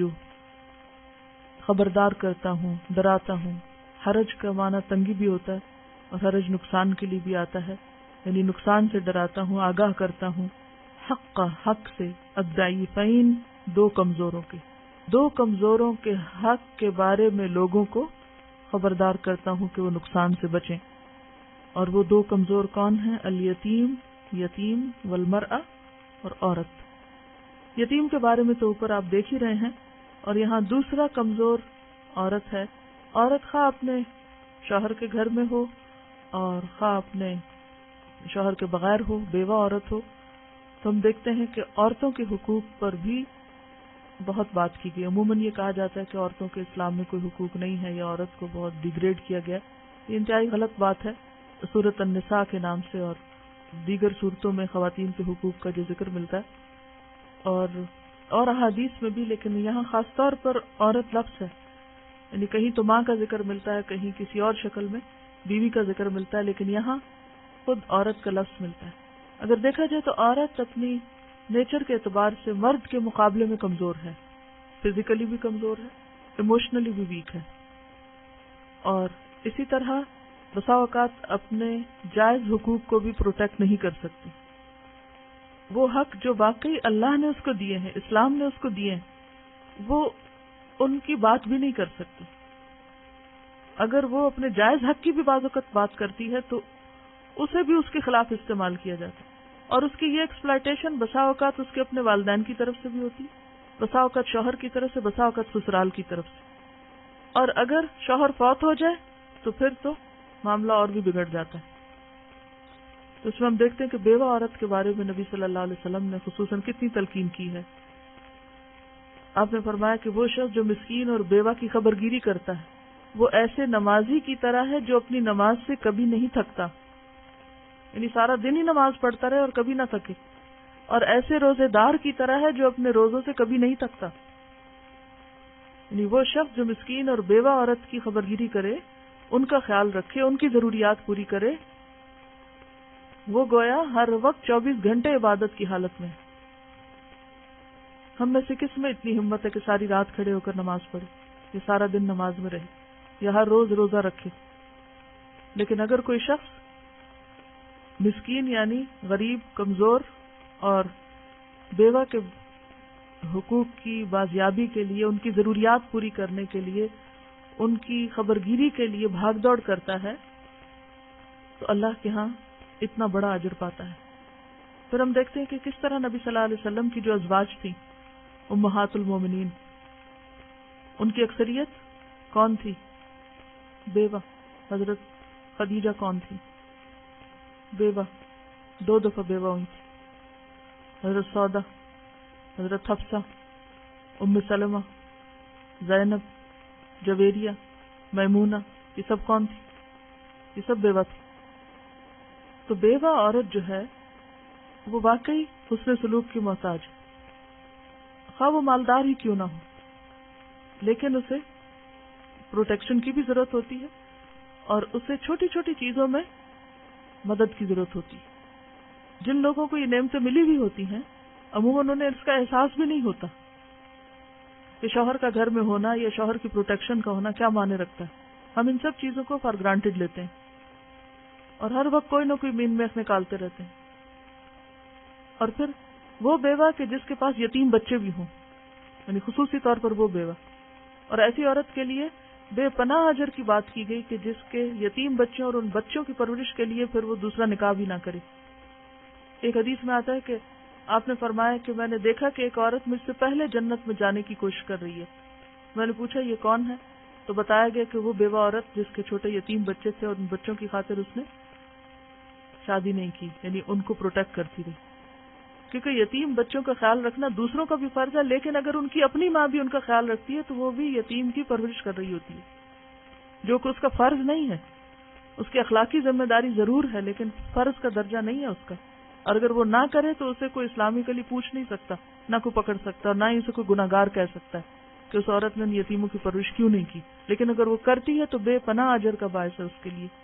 خبردار کرتا ہوں، ڈراتا ہوں. حرج کا معنی تنگی بھی ہوتا ہے اور حرج نقصان کے لیے بھی آتا ہے، یعنی نقصان سے ڈراتا ہوں، آگاہ کرتا ہوں. حق سے، الضعیفین دو کمزوروں کے حق کے بارے میں لوگوں کو خبردار کرتا ہوں کہ وہ نقصان سے بچیں. اور وہ دو کمزور کون ہیں؟ الیتیم، یتیم، والمرأة، اور عورت. یتیم کے بارے میں تو اوپر آپ دیکھ ہی رہے ہیں، اور یہاں دوسرا کمزور عورت ہے. عورت خواہ اپنے شوہر کے گھر میں ہو اور خواہ اپنے شوہر کے بغیر ہو، بیوہ عورت ہو. تو ہم دیکھتے ہیں کہ عورتوں کے حقوق پر بھی بہت بات کی گئی. عموماً یہ کہا جاتا ہے کہ عورتوں کے اسلام میں کوئی حقوق نہیں ہے یا عورت کو بہت ڈیگریڈ کیا گیا. یہ انتہائی غلط بات ہے. سورۃ النساء کے نام سے اور دیگر صورتوں میں خواتین کے حقوق کا جو ذکر ملتا ہے اور احادیث میں بھی، لیکن یہاں خاص طور پر عورت لفظ ہے. یعنی کہیں تو ماں کا ذکر ملتا ہے، کہیں کسی اور شکل میں بیوی کا ذکر ملتا ہے، لیکن یہاں خود عورت کا لفظ ملتا ہے. اگر دیکھا جائے تو عورت اپنی نیچر کے اعتبار سے مرد کے مقابلے میں کمزور ہے، فزیکلی بھی کمزور ہے، ایموشنلی بھی ویک ہے، اور اسی طرح بسا اوقات اپنے جائز حقوق کو بھی پروٹیکٹ نہیں کر سکتی. وہ حق جو واقعی اللہ نے اس کو دیے ہیں، اسلام نے اس کو دیے ہیں، وہ ان کی بات بھی نہیں کر سکتی. اگر وہ اپنے جائز حق کی بھی بعض اوقات بات کرتی ہے تو اسے بھی اس کے خلاف استعمال کیا جاتا ہے، اور اس کی یہ ایکسپلائٹیشن بسا اوقات اس کے اپنے والدین کی طرف سے بھی ہوتی، بسا اوقات شوہر کی طرف سے، بسا اوقات سسرال کی طرف سے. اور اگر شوہر فوت ہو جائے تو پھر تو معاملہ اور بھی بگڑ جاتا ہے. تو اس میں ہم دیکھتے ہیں کہ بیوہ عورت کے بارے میں نبی صلی اللہ علیہ وسلم نے خصوصاً کتنی تلقین کی ہے. آپ نے فرمایا کہ وہ شخص جو مسکین اور بیوہ کی خبرگیری کرتا ہے وہ ایسے نمازی کی طرح ہے جو اپنی نماز سے کبھی نہیں تھکتا، یعنی سارا دن ہی نماز پڑھتا رہے اور کبھی نہ تھکے، اور ایسے روزے دار کی طرح ہے جو اپنے روزوں سے کبھی نہیں تھکتا. یعنی وہ شخص جو مسکین اور بیوہ عورت کی خبرگیری کرے، ان کا خیال رکھے، ان کی ضروریات پوری کرے، وہ گویا ہر وقت 24 گھنٹے عبادت کی حالت میں. ہم میں سے کس میں اتنی ہمت ہے کہ ساری رات کھڑے ہو کر نماز پڑھے، یا سارا دن نماز میں رہے، یا ہر روز روزہ رکھے؟ لیکن اگر کوئی شخص مسکین یعنی غریب، کمزور اور بیوہ کے حقوق کی بازیابی کے لیے، ان کی ضروریات پوری کرنے کے لیے، ان کی خبرگیری کے لیے بھاگ دوڑ کرتا ہے تو اللہ کے ہاں اتنا بڑا اجر پاتا ہے. پھر ہم دیکھتے ہیں کہ کس طرح نبی صلی اللہ علیہ وسلم کی جو ازواج تھیں، امہات المومنین، ان کی اکثریت کون تھی؟ بیوہ. حضرت خدیجہ کون تھی؟ بیوہ، 2 دفعہ بیوہ ہوئی تھی. حضرت سودا، حضرت حفصہ، ام سلمہ، زینب، جویریہ، میمونہ، یہ سب کون تھی؟ یہ سب بیوہ تھی. تو بیوہ عورت جو ہے وہ واقعی حسن سلوک کی محتاج ہے، خواہ وہ مالدار ہی کیوں نہ ہو، لیکن اسے پروٹیکشن کی بھی ضرورت ہوتی ہے، اور اسے چھوٹی چھوٹی چیزوں میں مدد کی ضرورت ہوتی ہے۔ جن لوگوں کو یہ نعمتیں ملی بھی ہوتی ہیں عموماً انہیں اس کا احساس بھی نہیں ہوتا کہ شوہر کا گھر میں ہونا یا شوہر کی پروٹیکشن کا ہونا کیا معنی رکھتا ہے۔ ہم ان سب چیزوں کو فار گرانٹیڈ لیتے ہیں اور ہر وقت کوئی نہ کوئی مین میخ نکالتے رہتے ہیں۔ اور پھر وہ بیوہ کہ جس کے پاس یتیم بچے بھی ہوں، یعنی خصوصی طور پر وہ بیوہ، اور ایسی عورت کے لیے بے پناہ اجر کی بات کی گئی کہ جس کے یتیم بچوں اور ان بچوں کی پرورش کے لیے پھر وہ دوسرا نکاح بھی نہ کرے۔ ایک حدیث میں آتا ہے کہ آپ نے فرمایا کہ میں نے دیکھا کہ ایک عورت مجھ سے پہلے جنت میں جانے کی کوشش کر رہی ہے۔ میں نے پوچھا یہ کون ہے؟ تو بتایا گیا کہ وہ بیوہ عورت جس کے چھوٹے یتیم بچے تھے اور ان بچوں کی خاطر اس نے شادی نہیں کی، یعنی ان کو پروٹیکٹ کرتی رہی۔ کیونکہ یتیم بچوں کا خیال رکھنا دوسروں کا بھی فرض ہے، لیکن اگر ان کی اپنی ماں بھی ان کا خیال رکھتی ہے تو وہ بھی یتیم کی پرورش کر رہی ہوتی ہے، جو کہ اس کا فرض نہیں ہے۔ اس کی اخلاقی ذمہ داری ضرور ہے لیکن فرض کا درجہ نہیں ہے اس کا، اور اگر وہ نہ کرے تو اسے کوئی اسلامکلی پوچھ نہیں سکتا، نہ کوئی پکڑ سکتا اور نہ ہی اسے کوئی گناہگار کہہ سکتا ہے کہ اس عورت نے ان یتیموں کی پرورش کیوں نہیں کی۔ لیکن اگر وہ کرتی ہے تو بے پناہ اجر کا باعث ہے اس کے لیے۔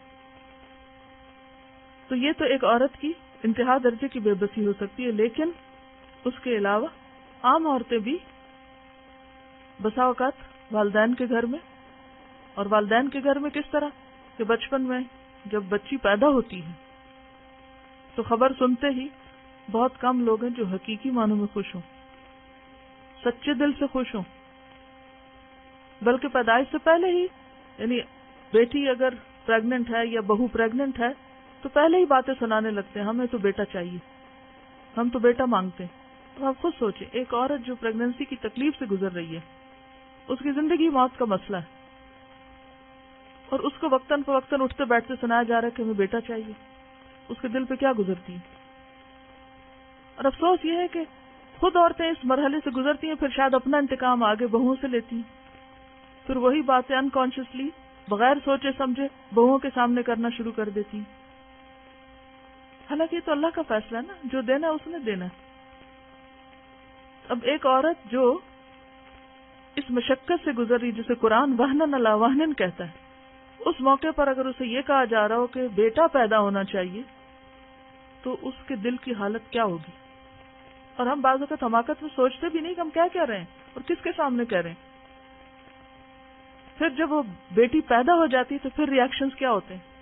تو یہ تو ایک عورت کی انتہا درجے کی بے بسی ہو سکتی ہے، لیکن اس کے علاوہ عام عورتیں بھی بسا اوقات والدین کے گھر میں، اور والدین کے گھر میں کس طرح کہ بچپن میں جب بچی پیدا ہوتی ہے تو خبر سنتے ہی بہت کم لوگ ہیں جو حقیقی معنوں میں خوش ہوں، سچے دل سے خوش ہوں، بلکہ پیدائش سے پہلے ہی، یعنی بیٹی اگر پریگننٹ ہے یا بہو پریگننٹ ہے تو پہلے ہی باتیں سنانے لگتے ہیں، ہمیں تو بیٹا چاہیے، ہم تو بیٹا مانگتے ہیں۔ تو آپ خود سوچیں، ایک عورت جو پریگننسی کی تکلیف سے گزر رہی ہے، اس کی زندگی موت کا مسئلہ ہے، اور اس کو وقتاً فوقتاً اٹھتے بیٹھتے سنایا جا رہا ہے کہ ہمیں بیٹا چاہیے، اس کے دل پہ کیا گزرتی ہے؟ اور افسوس یہ ہے کہ خود عورتیں اس مرحلے سے گزرتی ہیں، پھر شاید اپنا انتقام آگے بہوؤں سے لیتی ہیں، پھر وہی باتیں انکانشیسلی بغیر سوچے سمجھے بہوؤں کے سامنے کرنا شروع کر دیتی ہیں۔ حالانکہ یہ تو اللہ کا فیصلہ ہے نا، جو دینا ہے اس نے دینا ہے۔ اب ایک عورت جو اس مشقت سے گزر رہی، جسے قرآن وہنن علی وہنن کہتا ہے، اس موقع پر اگر اسے یہ کہا جا رہا ہو کہ بیٹا پیدا ہونا چاہیے تو اس کے دل کی حالت کیا ہوگی؟ اور ہم بعض اوقات حماقت میں سوچتے بھی نہیں کہ ہم کیا کہہ رہے ہیں اور کس کے سامنے کہہ رہے ہیں۔ پھر جب وہ بیٹی پیدا ہو جاتی تو پھر ری ایکشنز کیا ہوتے ہیں؟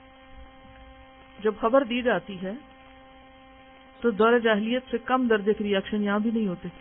جب خبر دی جاتی ہے تو دور جاہلیت سے کم درجے کے ری ایکشن یہاں بھی نہیں ہوتے۔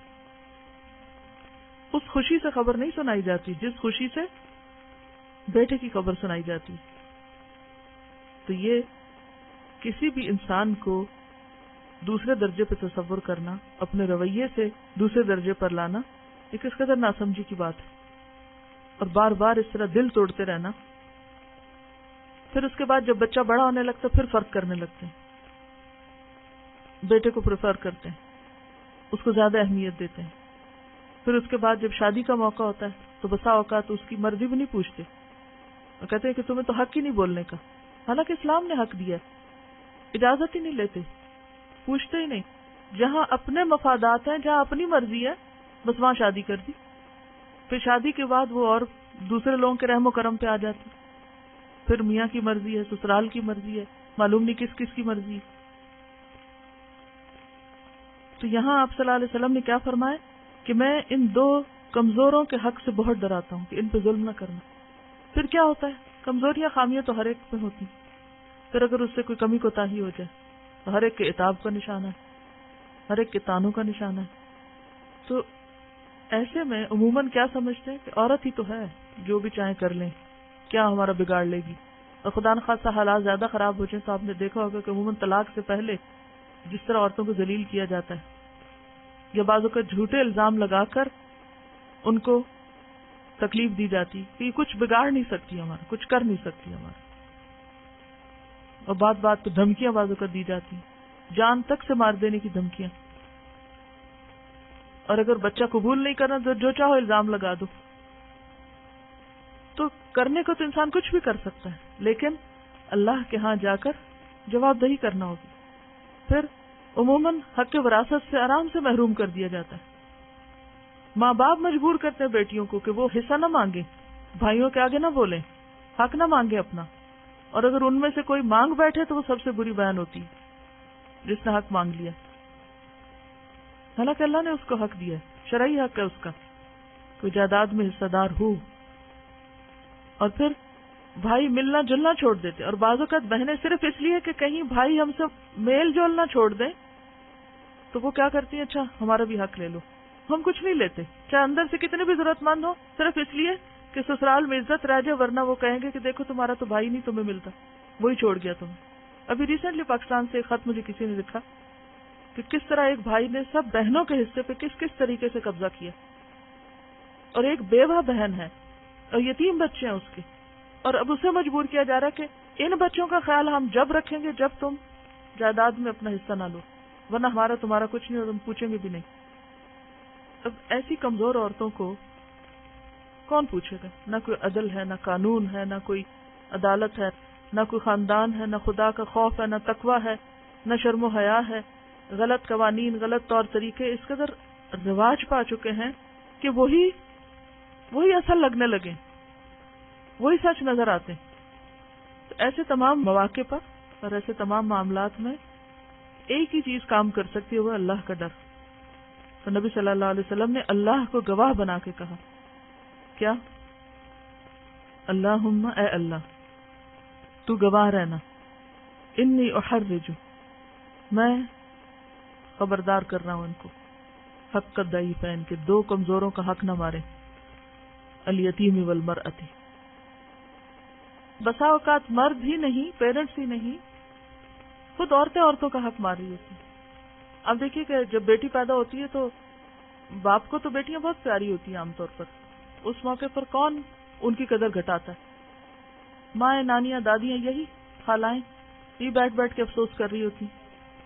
اس خوشی سے خبر نہیں سنائی جاتی جس خوشی سے بیٹے کی خبر سنائی جاتی۔ تو یہ کسی بھی انسان کو دوسرے درجے پہ تصور کرنا، اپنے رویے سے دوسرے درجے پر لانا، یہ کس قدر ناسمجھی کی بات ہے، اور بار بار اس طرح دل توڑتے رہنا۔ پھر اس کے بعد جب بچہ بڑا ہونے لگتا پھر فرق کرنے لگتے ہیں، بیٹے کو پریفر کرتے ہیں، اس کو زیادہ اہمیت دیتے ہیں۔ پھر اس کے بعد جب شادی کا موقع ہوتا ہے تو بسا اوقات اس کی مرضی بھی نہیں پوچھتے، اور کہتے ہیں کہ تمہیں تو حق ہی نہیں بولنے کا، حالانکہ اسلام نے حق دیا ہے، اجازت ہی نہیں لیتے، پوچھتے ہی نہیں۔ جہاں اپنے مفادات ہیں، جہاں اپنی مرضی ہے، بس وہاں شادی کر دی۔ پھر شادی کے بعد وہ اور دوسرے لوگوں کے رحم و کرم پہ آ جاتی، پھر میاں کی مرضی ہے، سسرال کی مرضی ہے، معلوم نہیں کس کس کی مرضی ہے۔ تو یہاں آپ صلی اللہ علیہ وسلم نے کیا فرمایا کہ میں ان دو کمزوروں کے حق سے بہت ڈراتا ہوں کہ ان پہ ظلم نہ کرنا۔ پھر کیا ہوتا ہے؟ کمزوریاں خامیاں تو ہر ایک پہ ہوتی، پھر اگر اس سے کوئی کمی کوتاہی ہو جائے تو ہر ایک کے عتاب کا نشانہ ہے، ہر ایک کے تانوں کا نشانہ ہے۔ تو ایسے میں عموماً کیا سمجھتے ہیں کہ عورت ہی تو ہے، جو بھی چاہیں کر لیں، کیا ہمارا بگاڑ لے گی، اور خدا نخواستہ حالات زیادہ خراب ہو جائیں تو آپ نے دیکھا ہوگا کہ عموماً طلاق سے پہلے جس طرح عورتوں کو ذلیل کیا جاتا ہے، یا بعضوں کا جھوٹے الزام لگا کر ان کو تکلیف دی جاتی کہ یہ کچھ بگاڑ نہیں سکتی ہمارا، کچھ کر نہیں سکتی ہمارا، اور بات بات پہ دھمکیاں بعضوں کا دی جاتی، جان تک سے مار دینے کی دھمکیاں، اور اگر بچہ قبول نہیں کرنا تو جو چاہو الزام لگا دو۔ تو کرنے کو تو انسان کچھ بھی کر سکتا ہے، لیکن اللہ کے ہاں جا کر جواب دہی کرنا ہوگی۔ پھر عموماً حق وراثت سے آرام سے محروم کر دیا جاتا ہے۔ ماں باپ مجبور کرتے ہیں بیٹیوں کو کہ وہ حصہ نہ مانگیں، بھائیوں کے آگے نہ بولیں، حق نہ مانگیں اپنا، اور اگر ان میں سے کوئی مانگ بیٹھے تو وہ سب سے بری بہن ہوتی ہے، جس نے حق مانگ لیا، حالانکہ اللہ نے اس کو حق دیا ہے، شرعی حق ہے اس کا، کوئی جائیداد میں حصہ دار ہو۔ اور پھر بھائی ملنا جلنا چھوڑ دیتے، اور بعض اوقات بہنیں صرف اس لیے کہ کہیں بھائی ہم سے میل جولنا چھوڑ دیں تو وہ کیا کرتی ہیں، اچھا ہمارا بھی حق لے لو۔ ہم کچھ نہیں لیتے، چاہے اندر سے کتنے بھی ضرورت مند ہو، صرف اس لیے کہ سسرال میں عزت رہ جائے، ورنہ وہ کہیں گے کہ دیکھو تمہارا تو بھائی نہیں تمہیں ملتا، وہی چھوڑ گیا تمہیں۔ ابھی ریسنٹلی پاکستان سے ایک خط مجھے کسی نے لکھا کہ کس طرح ایک بھائی نے سب بہنوں کے حصے پہ کس کس طریقے سے قبضہ کیا، اور ایک بیوہ بہن ہے اور یتیم بچے ہیں اس کے، اور اب اسے مجبور کیا جا رہا ہے کہ ان بچوں کا خیال ہم جب رکھیں گے جب تم جائیداد میں اپنا حصہ نہ لو، ورنہ ہمارا تمہارا کچھ نہیں اور ہم پوچھیں گے بھی نہیں۔ اب ایسی کمزور عورتوں کو کون پوچھے گا؟ نہ کوئی عدل ہے، نہ قانون ہے، نہ کوئی عدالت ہے، نہ کوئی خاندان ہے، نہ خدا کا خوف ہے، نہ تقوی ہے، نہ شرم و حیا ہے۔ غلط قوانین، غلط طور طریقے اس قدر رواج پا چکے ہیں کہ وہی اصل لگنے لگے، وہی سچ نظر آتے ہیں۔ تو ایسے تمام مواقع پر اور ایسے تمام معاملات میں ایک ہی چیز کام کر سکتی ہے، وہ اللہ کا ڈر۔ تو نبی صلی اللہ علیہ وسلم نے اللہ کو گواہ بنا کے کہا، کیا؟ اللہم، اے اللہ تو گواہ رہنا، انی احرج، میں خبردار کر رہا ہوں ان کو، حق الضعیفین کے دو کمزوروں کا حق نہ مارے، الیتیم والمرأۃ۔ بسا اوقات مرد ہی نہیں، پیرنٹس ہی نہیں، خود عورتیں عورتوں کا حق مار رہی ہوتی ہیں۔ اب دیکھیے کہ جب بیٹی پیدا ہوتی ہے تو باپ کو تو بیٹیاں بہت پیاری ہوتی ہیں عام طور پر، اس موقع پر کون ان کی قدر گھٹاتا ہے؟ مائیں، نانیاں، دادیاں، یہی خالائیں، یہ بیٹھ بیٹھ کے افسوس کر رہی ہوتی۔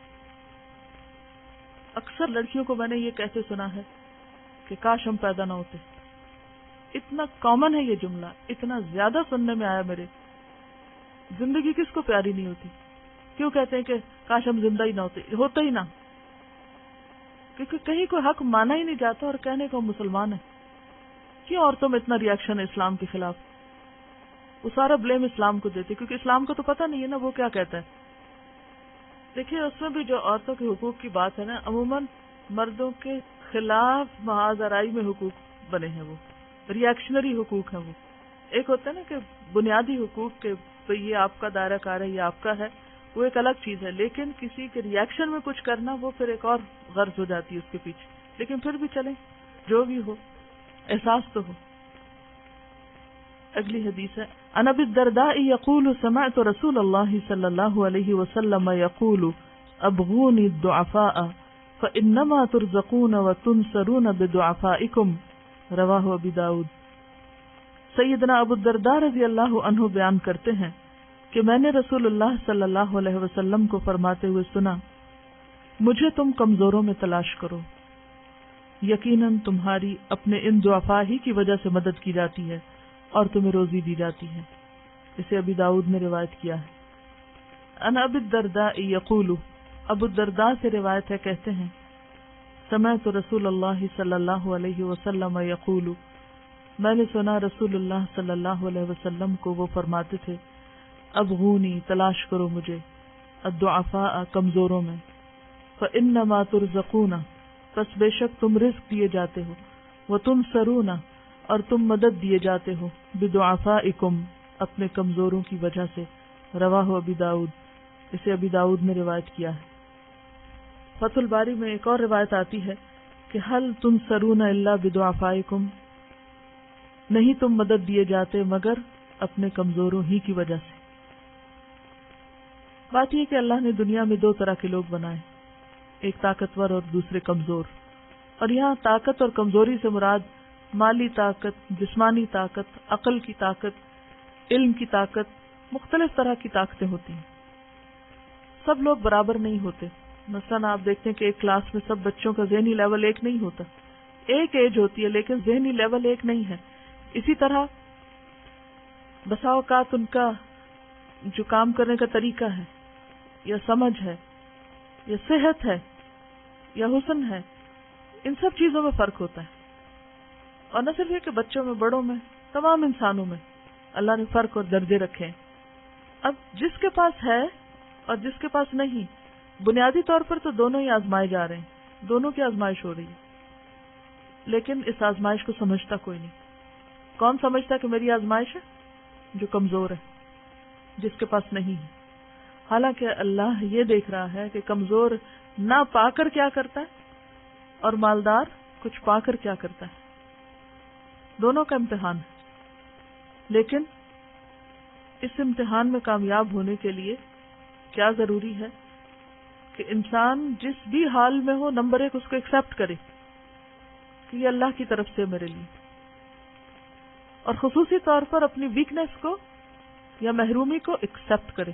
اکثر لڑکیوں کو میں نے یہ کہتے سنا ہے کہ کاش ہم پیدا نہ ہوتے۔ اتنا کامن ہے یہ جملہ، اتنا زیادہ سننے میں آیا میرے۔ زندگی کس کو پیاری نہیں ہوتی؟ کیوں کہتے ہیں کہ کاش ہم زندہ ہی نہ ہوتے؟ ہوتا ہی نہ، کیونکہ کہیں کوئی حق مانا ہی نہیں جاتا اور کہنے کو مسلمان ہے۔ کیوں عورتوں میں اتنا ریاکشن ہے اسلام کے خلاف؟ وہ سارا بلیم اسلام کو دیتے، کیونکہ اسلام کو تو پتہ نہیں ہے نا وہ کیا کہتا ہے۔ دیکھیے اس میں بھی جو عورتوں کے حقوق کی بات ہے نا، عموماً مردوں کے خلاف محاذ آرائی میں حقوق بنے ہیں، وہ ریاکشنری حقوق ہیں۔ وہ ایک ہوتا ہے نا کہ بنیادی حقوق کے یہ آپ کا دائرہ کار ہے، یہ آپ کا ہے، وہ ایک الگ چیز ہے، لیکن کسی کے ریاکشن میں کچھ کرنا وہ پھر ایک اور غرض ہو جاتی ہے اس کے پیچھے۔ لیکن پھر بھی چلیں، جو بھی ہو احساس تو ہو۔ اگلی حدیث ہے، عن ابی الدرداء یقول سمعت رسول اللہ صلی اللہ علیہ وسلم یقول ابغونی الضعفاء فانما ترزقون وتنصرون بدعفائکم، رواہ ابی داؤد۔ سیدنا ابو الدرداء رضی اللہ عنہ بیان کرتے ہیں کہ میں نے رسول اللہ صلی اللہ علیہ وسلم کو فرماتے ہوئے سنا، مجھے تم کمزوروں میں تلاش کرو، یقیناً تمہاری اپنے ان ضعفاء ہی کی وجہ سے مدد کی جاتی ہے اور تمہیں روزی دی جاتی ہے۔ اسے ابی داؤد نے روایت کیا ہے۔ ان ابی الدرداء یقول، ابو الدرداء سے روایت ہے، کہتے ہیں، سمعت رسول اللہ صلی اللہ علیہ وسلم یقول، میں نے سنا رسول اللہ صلی اللہ علیہ وسلم کو وہ فرماتے تھے، ابغونی، تلاش کرو مجھے، الضعفاء، کمزوروں میں، فانما ترزقون، پس بے شک تم رزق دیے جاتے ہو، وتنصرون، اور تم مدد دیے جاتے ہو، بدعفائکم، اپنے کمزوروں کی وجہ سے، رواہ ابی داؤد، اسے ابی داؤد نے روایت کیا ہے۔ فتح الباری میں ایک اور روایت آتی ہے کہ حل تنصرون الا بدعفائکم، نہیں تم مدد دیے جاتے مگر اپنے کمزوروں ہی کی وجہ سے۔ بات یہ کہ اللہ نے دنیا میں دو طرح کے لوگ بنائے، ایک طاقتور اور دوسرے کمزور، اور یہاں طاقت اور کمزوری سے مراد مالی طاقت، جسمانی طاقت، عقل کی طاقت، علم کی طاقت، مختلف طرح کی طاقتیں ہوتی ہیں۔ سب لوگ برابر نہیں ہوتے۔ مثلاً آپ دیکھتے ہیں کہ ایک کلاس میں سب بچوں کا ذہنی لیول ایک نہیں ہوتا، ایک ایج ہوتی ہے لیکن ذہنی لیول ایک نہیں ہے۔ اسی طرح بسا اوقات ان کا جو کام کرنے کا طریقہ ہے، یا سمجھ ہے، یا صحت ہے، یا حسن ہے، ان سب چیزوں میں فرق ہوتا ہے۔ اور نہ صرف یہ کہ بچوں میں، بڑوں میں، تمام انسانوں میں اللہ نے فرق اور درجے رکھے ہیں۔ اب جس کے پاس ہے اور جس کے پاس نہیں، بنیادی طور پر تو دونوں ہی آزمائے جا رہے ہیں، دونوں کی آزمائش ہو رہی ہے، لیکن اس آزمائش کو سمجھتا کوئی نہیں۔ کون سمجھتا کہ میری آزمائش ہے؟ جو کمزور ہے، جس کے پاس نہیں ہے۔ حالانکہ اللہ یہ دیکھ رہا ہے کہ کمزور نہ پا کر کیا کرتا ہے اور مالدار کچھ پا کر کیا کرتا ہے، دونوں کا امتحان ہے۔ لیکن اس امتحان میں کامیاب ہونے کے لیے کیا ضروری ہے کہ انسان جس بھی حال میں ہو، نمبر ایک اس کو ایکسپٹ کرے کہ یہ اللہ کی طرف سے میرے لیے، اور خصوصی طور پر اپنی ویکنس کو یا محرومی کو ایکسپٹ کرے۔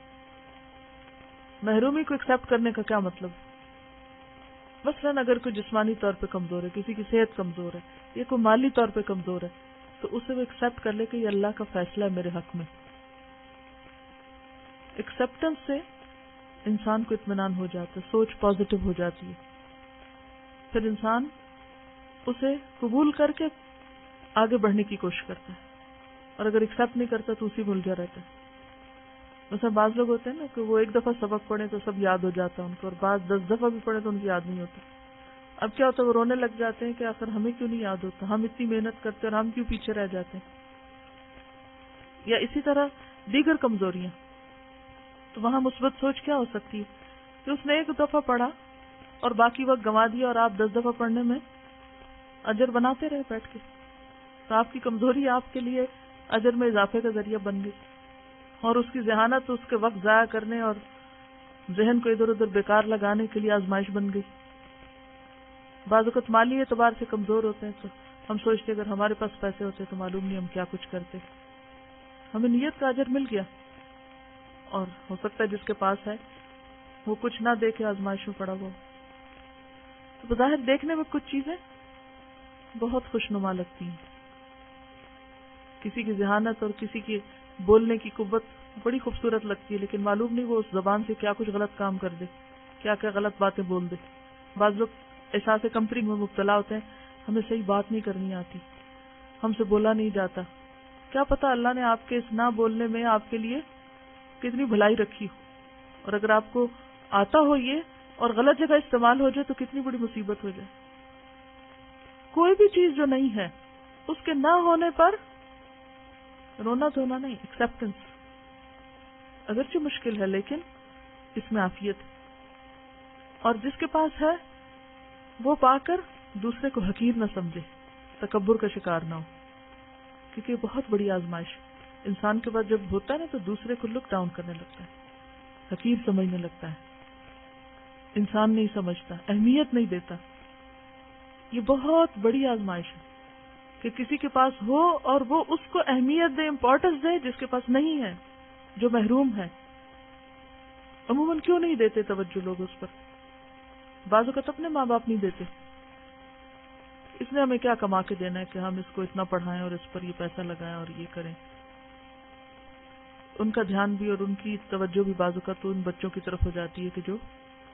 محرومی کو ایکسپٹ کرنے کا کیا مطلب؟ مثلاً اگر کوئی جسمانی طور پہ کمزور ہے، کسی کی صحت کمزور ہے، یا کوئی مالی طور پہ کمزور ہے، تو اسے وہ ایکسپٹ کر لے کہ یہ اللہ کا فیصلہ ہے میرے حق میں۔ ایکسپٹنس سے انسان کو اطمینان ہو جاتا ہے، سوچ پازیٹو ہو جاتی ہے، پھر انسان اسے قبول کر کے آگے بڑھنے کی کوشش کرتا ہے، اور اگر ایکسپٹ نہیں کرتا تو اسی میں الجھا رہتا ہے۔ مثلا بعض لوگ ہوتے ہیں نا کہ وہ ایک دفعہ سبق پڑھیں تو سب یاد ہو جاتا ہے ان کو، اور بعض 10 دفعہ بھی پڑھیں تو ان کی یاد نہیں ہوتا۔ اب کیا ہوتا ہے، وہ رونے لگ جاتے ہیں کہ آخر ہمیں کیوں نہیں یاد ہوتا، ہم اتنی محنت کرتے اور ہم کیوں پیچھے رہ جاتے ہیں۔ یا اسی طرح دیگر کمزوریاں، تو وہاں مثبت سوچ کیا ہو سکتی ہے کہ اس نے ایک دفعہ پڑھا اور باقی وقت گنوا دیا، اور آپ 10 دفعہ پڑھنے میں اجر بناتے رہے بیٹھ کے، تو آپ کی کمزوری آپ کے لیے اجر میں اضافے کا ذریعہ بن گئی، اور اس کی ذہانت اس کے وقت ضائع کرنے اور ذہن کو ادھر ادھر بیکار لگانے کے لیے آزمائش بن گئی۔ بعض اوقات مالی اعتبار سے کمزور ہوتے ہیں تو ہم سوچتے اگر ہمارے پاس پیسے ہوتے تو معلوم نہیں ہم کیا کچھ کرتے۔ ہمیں نیت کا اجر مل گیا، اور ہو سکتا ہے جس کے پاس ہے وہ کچھ نہ دے کے آزمائش میں پڑا ہوا۔ تو بظاہر دیکھنے میں کچھ چیزیں بہت خوشنما لگتی ہیں، کسی کی ذہانت اور کسی کی بولنے کی قوت بڑی خوبصورت لگتی ہے، لیکن معلوم نہیں وہ اس زبان سے کیا کچھ غلط کام کر دے، کیا کیا غلط باتیں بول دے۔ بعض لوگ احساس کمتری میں مبتلا ہوتے ہیں، ہمیں صحیح بات نہیں کرنی آتی، ہم سے بولا نہیں جاتا، کیا پتا اللہ نے آپ کے اس نہ بولنے میں آپ کے لیے کتنی بھلائی رکھی ہو، اور اگر آپ کو آتا ہو یہ اور غلط جگہ استعمال ہو جائے تو کتنی بڑی مصیبت ہو جائے۔ کوئی بھی چیز جو نہیں ہے اس کے نہ ہونے پر رونا دھونا نہیں، ایکسپٹنس، اگرچہ مشکل ہے لیکن اس میں عافیت ہے، اور جس کے پاس ہے وہ پا کر دوسرے کو حقیر نہ سمجھے، تکبر کا شکار نہ ہو، کیونکہ یہ بہت بڑی آزمائش ہے۔ انسان کے بعد جب ہوتا ہے نا تو دوسرے کو لک ڈاؤن کرنے لگتا ہے، حقیر سمجھنے لگتا ہے، انسان نہیں سمجھتا، اہمیت نہیں دیتا۔ یہ بہت بڑی آزمائش ہے کہ کسی کے پاس ہو اور وہ اس کو اہمیت دے، امپورٹنس دے، جس کے پاس نہیں ہے، جو محروم ہے۔ عموماً کیوں نہیں دیتے توجہ لوگ اس پر؟ بعض اوقات اپنے ماں باپ نہیں دیتے، اس نے ہمیں کیا کما کے دینا ہے کہ ہم اس کو اتنا پڑھائیں اور اس پر یہ پیسہ لگائیں اور یہ کریں۔ ان کا دھیان بھی اور ان کی توجہ بھی بعض اوقات ان بچوں کی طرف ہو جاتی ہے کہ جو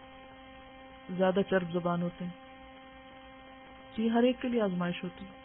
زیادہ چرب زبان ہوتے ہیں۔ یہ ہر ایک کے لیے آزمائش ہوتی ہے،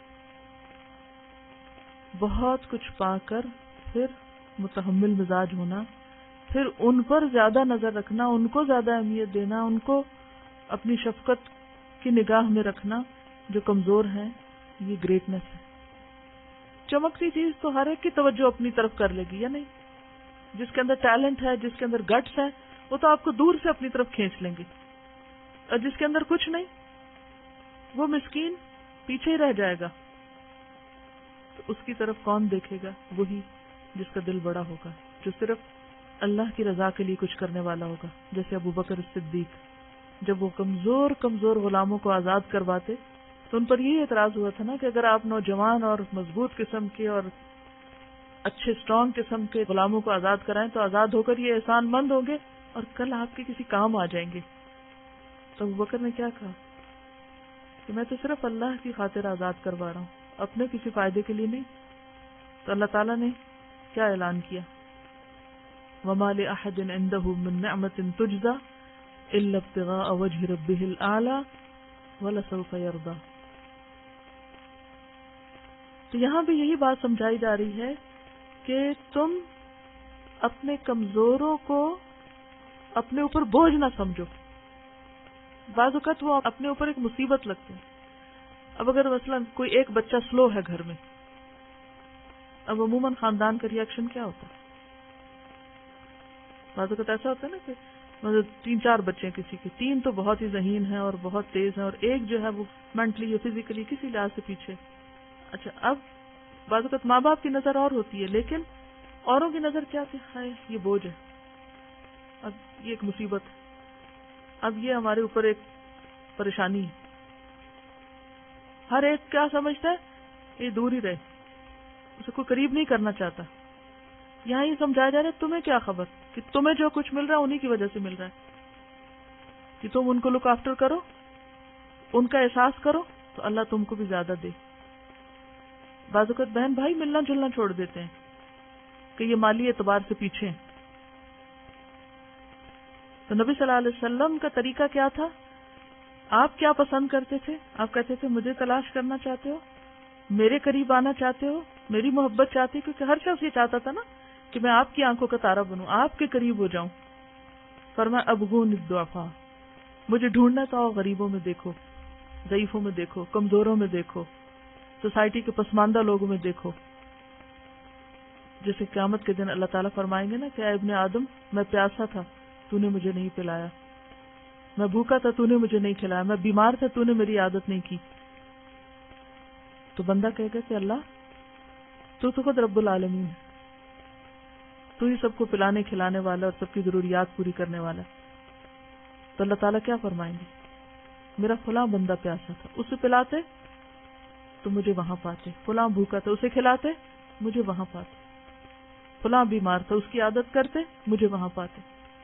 بہت کچھ پا کر پھر متحمل مزاج ہونا، پھر ان پر زیادہ نظر رکھنا، ان کو زیادہ اہمیت دینا، ان کو اپنی شفقت کی نگاہ میں رکھنا جو کمزور ہیں، یہ گریٹنس ہے۔ چمکتی چیز تو ہر ایک کی توجہ اپنی طرف کر لے گی، یا نہیں؟ جس کے اندر ٹیلنٹ ہے، جس کے اندر گٹس ہے، وہ تو آپ کو دور سے اپنی طرف کھینچ لیں گے، اور جس کے اندر کچھ نہیں وہ مسکین پیچھے ہی رہ جائے گا۔ تو اس کی طرف کون دیکھے گا؟ وہی جس کا دل بڑا ہوگا، جو صرف اللہ کی رضا کے لیے کچھ کرنے والا ہوگا، جیسے ابو بکر صدیق جب وہ کمزور غلاموں کو آزاد کرواتے تو ان پر یہی اعتراض ہوا تھا نا کہ اگر آپ نوجوان اور مضبوط قسم کے اور اچھے اسٹرانگ قسم کے غلاموں کو آزاد کرائیں تو آزاد ہو کر یہ احسان مند ہوں گے اور کل آپ کے کسی کام آ جائیں گے۔ تو ابو بکر نے کیا کہا کہ میں تو صرف اللہ کی خاطر آزاد کروا رہا ہوں، اپنے کسی فائدے کے لیے نہیں۔ تو اللہ تعالیٰ نے کیا اعلان کیا؟ وَمَا لِأَحَدٍ عِندَهُ مِن نِعْمَةٍ تُجْزَى إِلَّا ابْتِغَاءَ وَجْهِ رَبِّهِ الْأَعْلَى وَلَسَوْفَ يَرْضَى۔ تو یہاں بھی یہی بات سمجھائی جا رہی ہے کہ تم اپنے کمزوروں کو اپنے اوپر بوجھ نہ سمجھو. بعض اوقات وہ اپنے اوپر ایک مصیبت لگتے ہیں. اب اگر مثلا کوئی ایک بچہ سلو ہے گھر میں، اب عموماً خاندان کا ریئیکشن کیا ہوتا ہے؟ بعض اوقات ایسا ہوتا ہے نا کہ مطلب 3-4 بچے ہیں کسی کے، 3 تو بہت ہی ذہین ہیں اور بہت تیز ہیں اور ایک جو ہے وہ مینٹلی یا فزیکلی کسی لحاظ سے پیچھے. اچھا، اب بعض اوقات ماں باپ کی نظر اور ہوتی ہے، لیکن اوروں کی نظر کیا کہ ہائے یہ بوجھ ہے، اب یہ ایک مصیبت ہے، اب یہ ہمارے اوپر ایک پریشانی ہے. ہر ایک کیا سمجھتا ہے؟ یہ دور ہی رہے، اسے کوئی قریب نہیں کرنا چاہتا. یہاں یہ سمجھایا جا رہا ہے تمہیں کیا خبر کہ تمہیں جو کچھ مل رہا ہے انہی کی وجہ سے مل رہا ہے، کہ تم ان کو لک آفٹر کرو، ان کا احساس کرو تو اللہ تم کو بھی زیادہ دے. بعض اوقات بہن بھائی ملنا جلنا چھوڑ دیتے ہیں کہ یہ مالی اعتبار سے پیچھے ہیں. تو نبی صلی اللہ علیہ وسلم کا طریقہ کیا تھا؟ آپ کیا پسند کرتے تھے؟ آپ کہتے تھے مجھے تلاش کرنا چاہتے ہو، میرے قریب آنا چاہتے ہو، میری محبت چاہتے ہو، کیونکہ ہر شخص یہ چاہتا تھا نا کہ میں آپ کی آنکھوں کا تارا بنوں، آپ کے قریب ہو جاؤں. فرمایا ابغون الضعفاء، مجھے ڈھونڈنا تو آؤ غریبوں میں دیکھو، ضعیفوں میں دیکھو، کمزوروں میں دیکھو، سوسائٹی کے پسماندہ لوگوں میں دیکھو. جیسے قیامت کے دن اللہ تعالیٰ فرمائیں گے نا کہ اے ابن آدم میں پیاسا تھا تو نے مجھے نہیں پلایا، میں بھوکا تھا تو نے مجھے نہیں کھلایا، میں بیمار تھا تو نے میری عادت نہیں کی. تو بندہ کہے گا کہ اللہ تو خود رب العالمین ہے، تو ہی سب کو پلانے کھلانے والا اور سب کی ضروریات پوری کرنے والا. تو اللہ تعالیٰ کیا فرمائیں گے؟ میرا فلاں بندہ پیاسا تھا، اسے پلاتے تو مجھے وہاں پاتے، فلاں بھوکا تھا اسے کھلاتے مجھے وہاں پاتے، فلاں بیمار تھا اس کی عادت کرتے مجھے وہاں پاتے.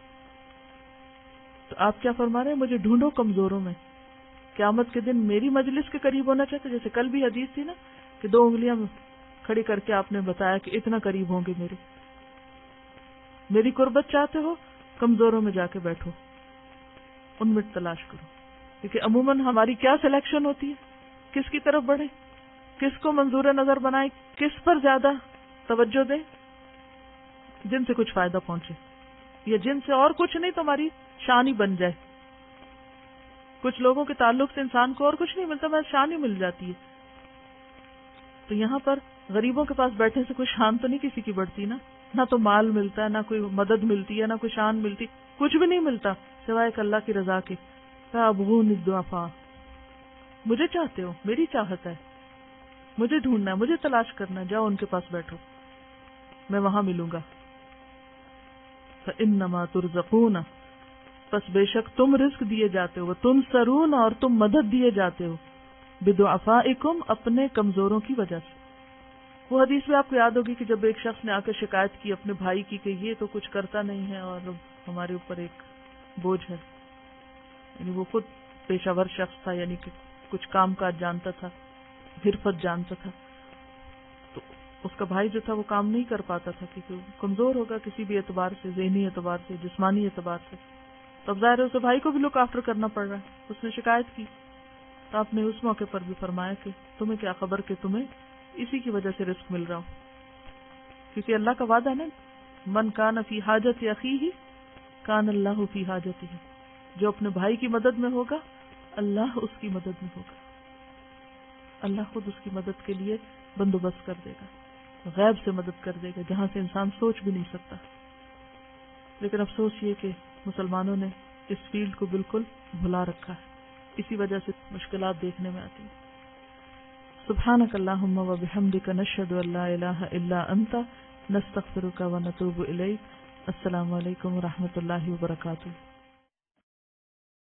تو آپ کیا فرما رہے ہیں؟ مجھے ڈھونڈو کمزوروں میں. قیامت کے دن میری مجلس کے قریب ہونا چاہتے، جیسے کل بھی حدیث تھی نا کہ 2 انگلیاں کھڑی کر کے آپ نے بتایا کہ اتنا قریب ہوں گے میری قربت چاہتے ہو، کمزوروں میں جا کے بیٹھو، ان میں تلاش کرو. کیونکہ عموماً ہماری کیا سلیکشن ہوتی ہے؟ کس کی طرف بڑھے، کس کو منظور نظر بنائے، کس پر زیادہ توجہ دیں؟ جن سے کچھ فائدہ پہنچے یا جن سے اور کچھ نہیں تو ہماری شان ہی بن جائے. کچھ لوگوں کے تعلق سے انسان کو اور کچھ نہیں ملتا، بس شان ہی مل جاتی ہے. تو یہاں پر غریبوں کے پاس بیٹھنے سے کوئی شان تو نہیں کسی کی بڑھتی نا، نہ تو مال ملتا ہے، نہ کوئی مدد ملتی ہے، نہ کوئی شان ملتی، کچھ بھی نہیں ملتا سوائے کہ اللہ کی رضا کے. ابغون الضعفاء، مجھے چاہتے ہو، میری چاہت ہے، مجھے ڈھونڈنا ہے، مجھے تلاش کرنا ہے، جاؤ ان کے پاس بیٹھو، میں وہاں ملوں گا. فإنما ترزقون، پس بے شک تم رزق دیے جاتے ہو، تنصرون، اور تم مدد دیے جاتے ہو، بدعفائکم، اپنے کمزوروں کی وجہ سے. وہ حدیث بھی آپ کو یاد ہوگی کہ جب ایک شخص نے آ کے شکایت کی اپنے بھائی کی کہ یہ تو کچھ کرتا نہیں ہے اور ہمارے اوپر ایک بوجھ ہے. یعنی وہ خود پیشہ ور شخص تھا، یعنی کہ کچھ کام کاج جانتا تھا، حرفت جانتا تھا. تو اس کا بھائی جو تھا وہ کام نہیں کر پاتا تھا کیونکہ وہ کمزور ہوگا کسی بھی اعتبار سے، ذہنی اعتبار سے، جسمانی اعتبار سے. تو اب ظاہر ہے اسے بھائی کو بھی لک آفٹر کرنا پڑ رہا ہے. اس نے شکایت کی تو آپ نے اس موقع پر بھی فرمایا کہ تمہیں کیا خبر کہ تمہیں اسی کی وجہ سے رزق مل رہا ہو. کیونکہ اللہ کا وعدہ ہے نا، من کان فی حاجت اخیہ کان اللہ فی حاجتہ، جو اپنے بھائی کی مدد میں ہوگا اللہ اس کی مدد میں ہوگا. اللہ خود اس کی مدد کے لیے بندوبست کر دے گا، غیب سے مدد کر دے گا جہاں سے انسان سوچ بھی نہیں سکتا. لیکن افسوس یہ کہ مسلمانوں نے اس فیلڈ کو بالکل بھلا رکھا ہے، اسی وجہ سے مشکلات دیکھنے میں آتی ہیں. سبحانک اللہم و بحمدک نشہد ان لا الہ الا انت نستغفرک و نتوب الیک. السلام علیکم و رحمۃ اللہ وبرکاتہ.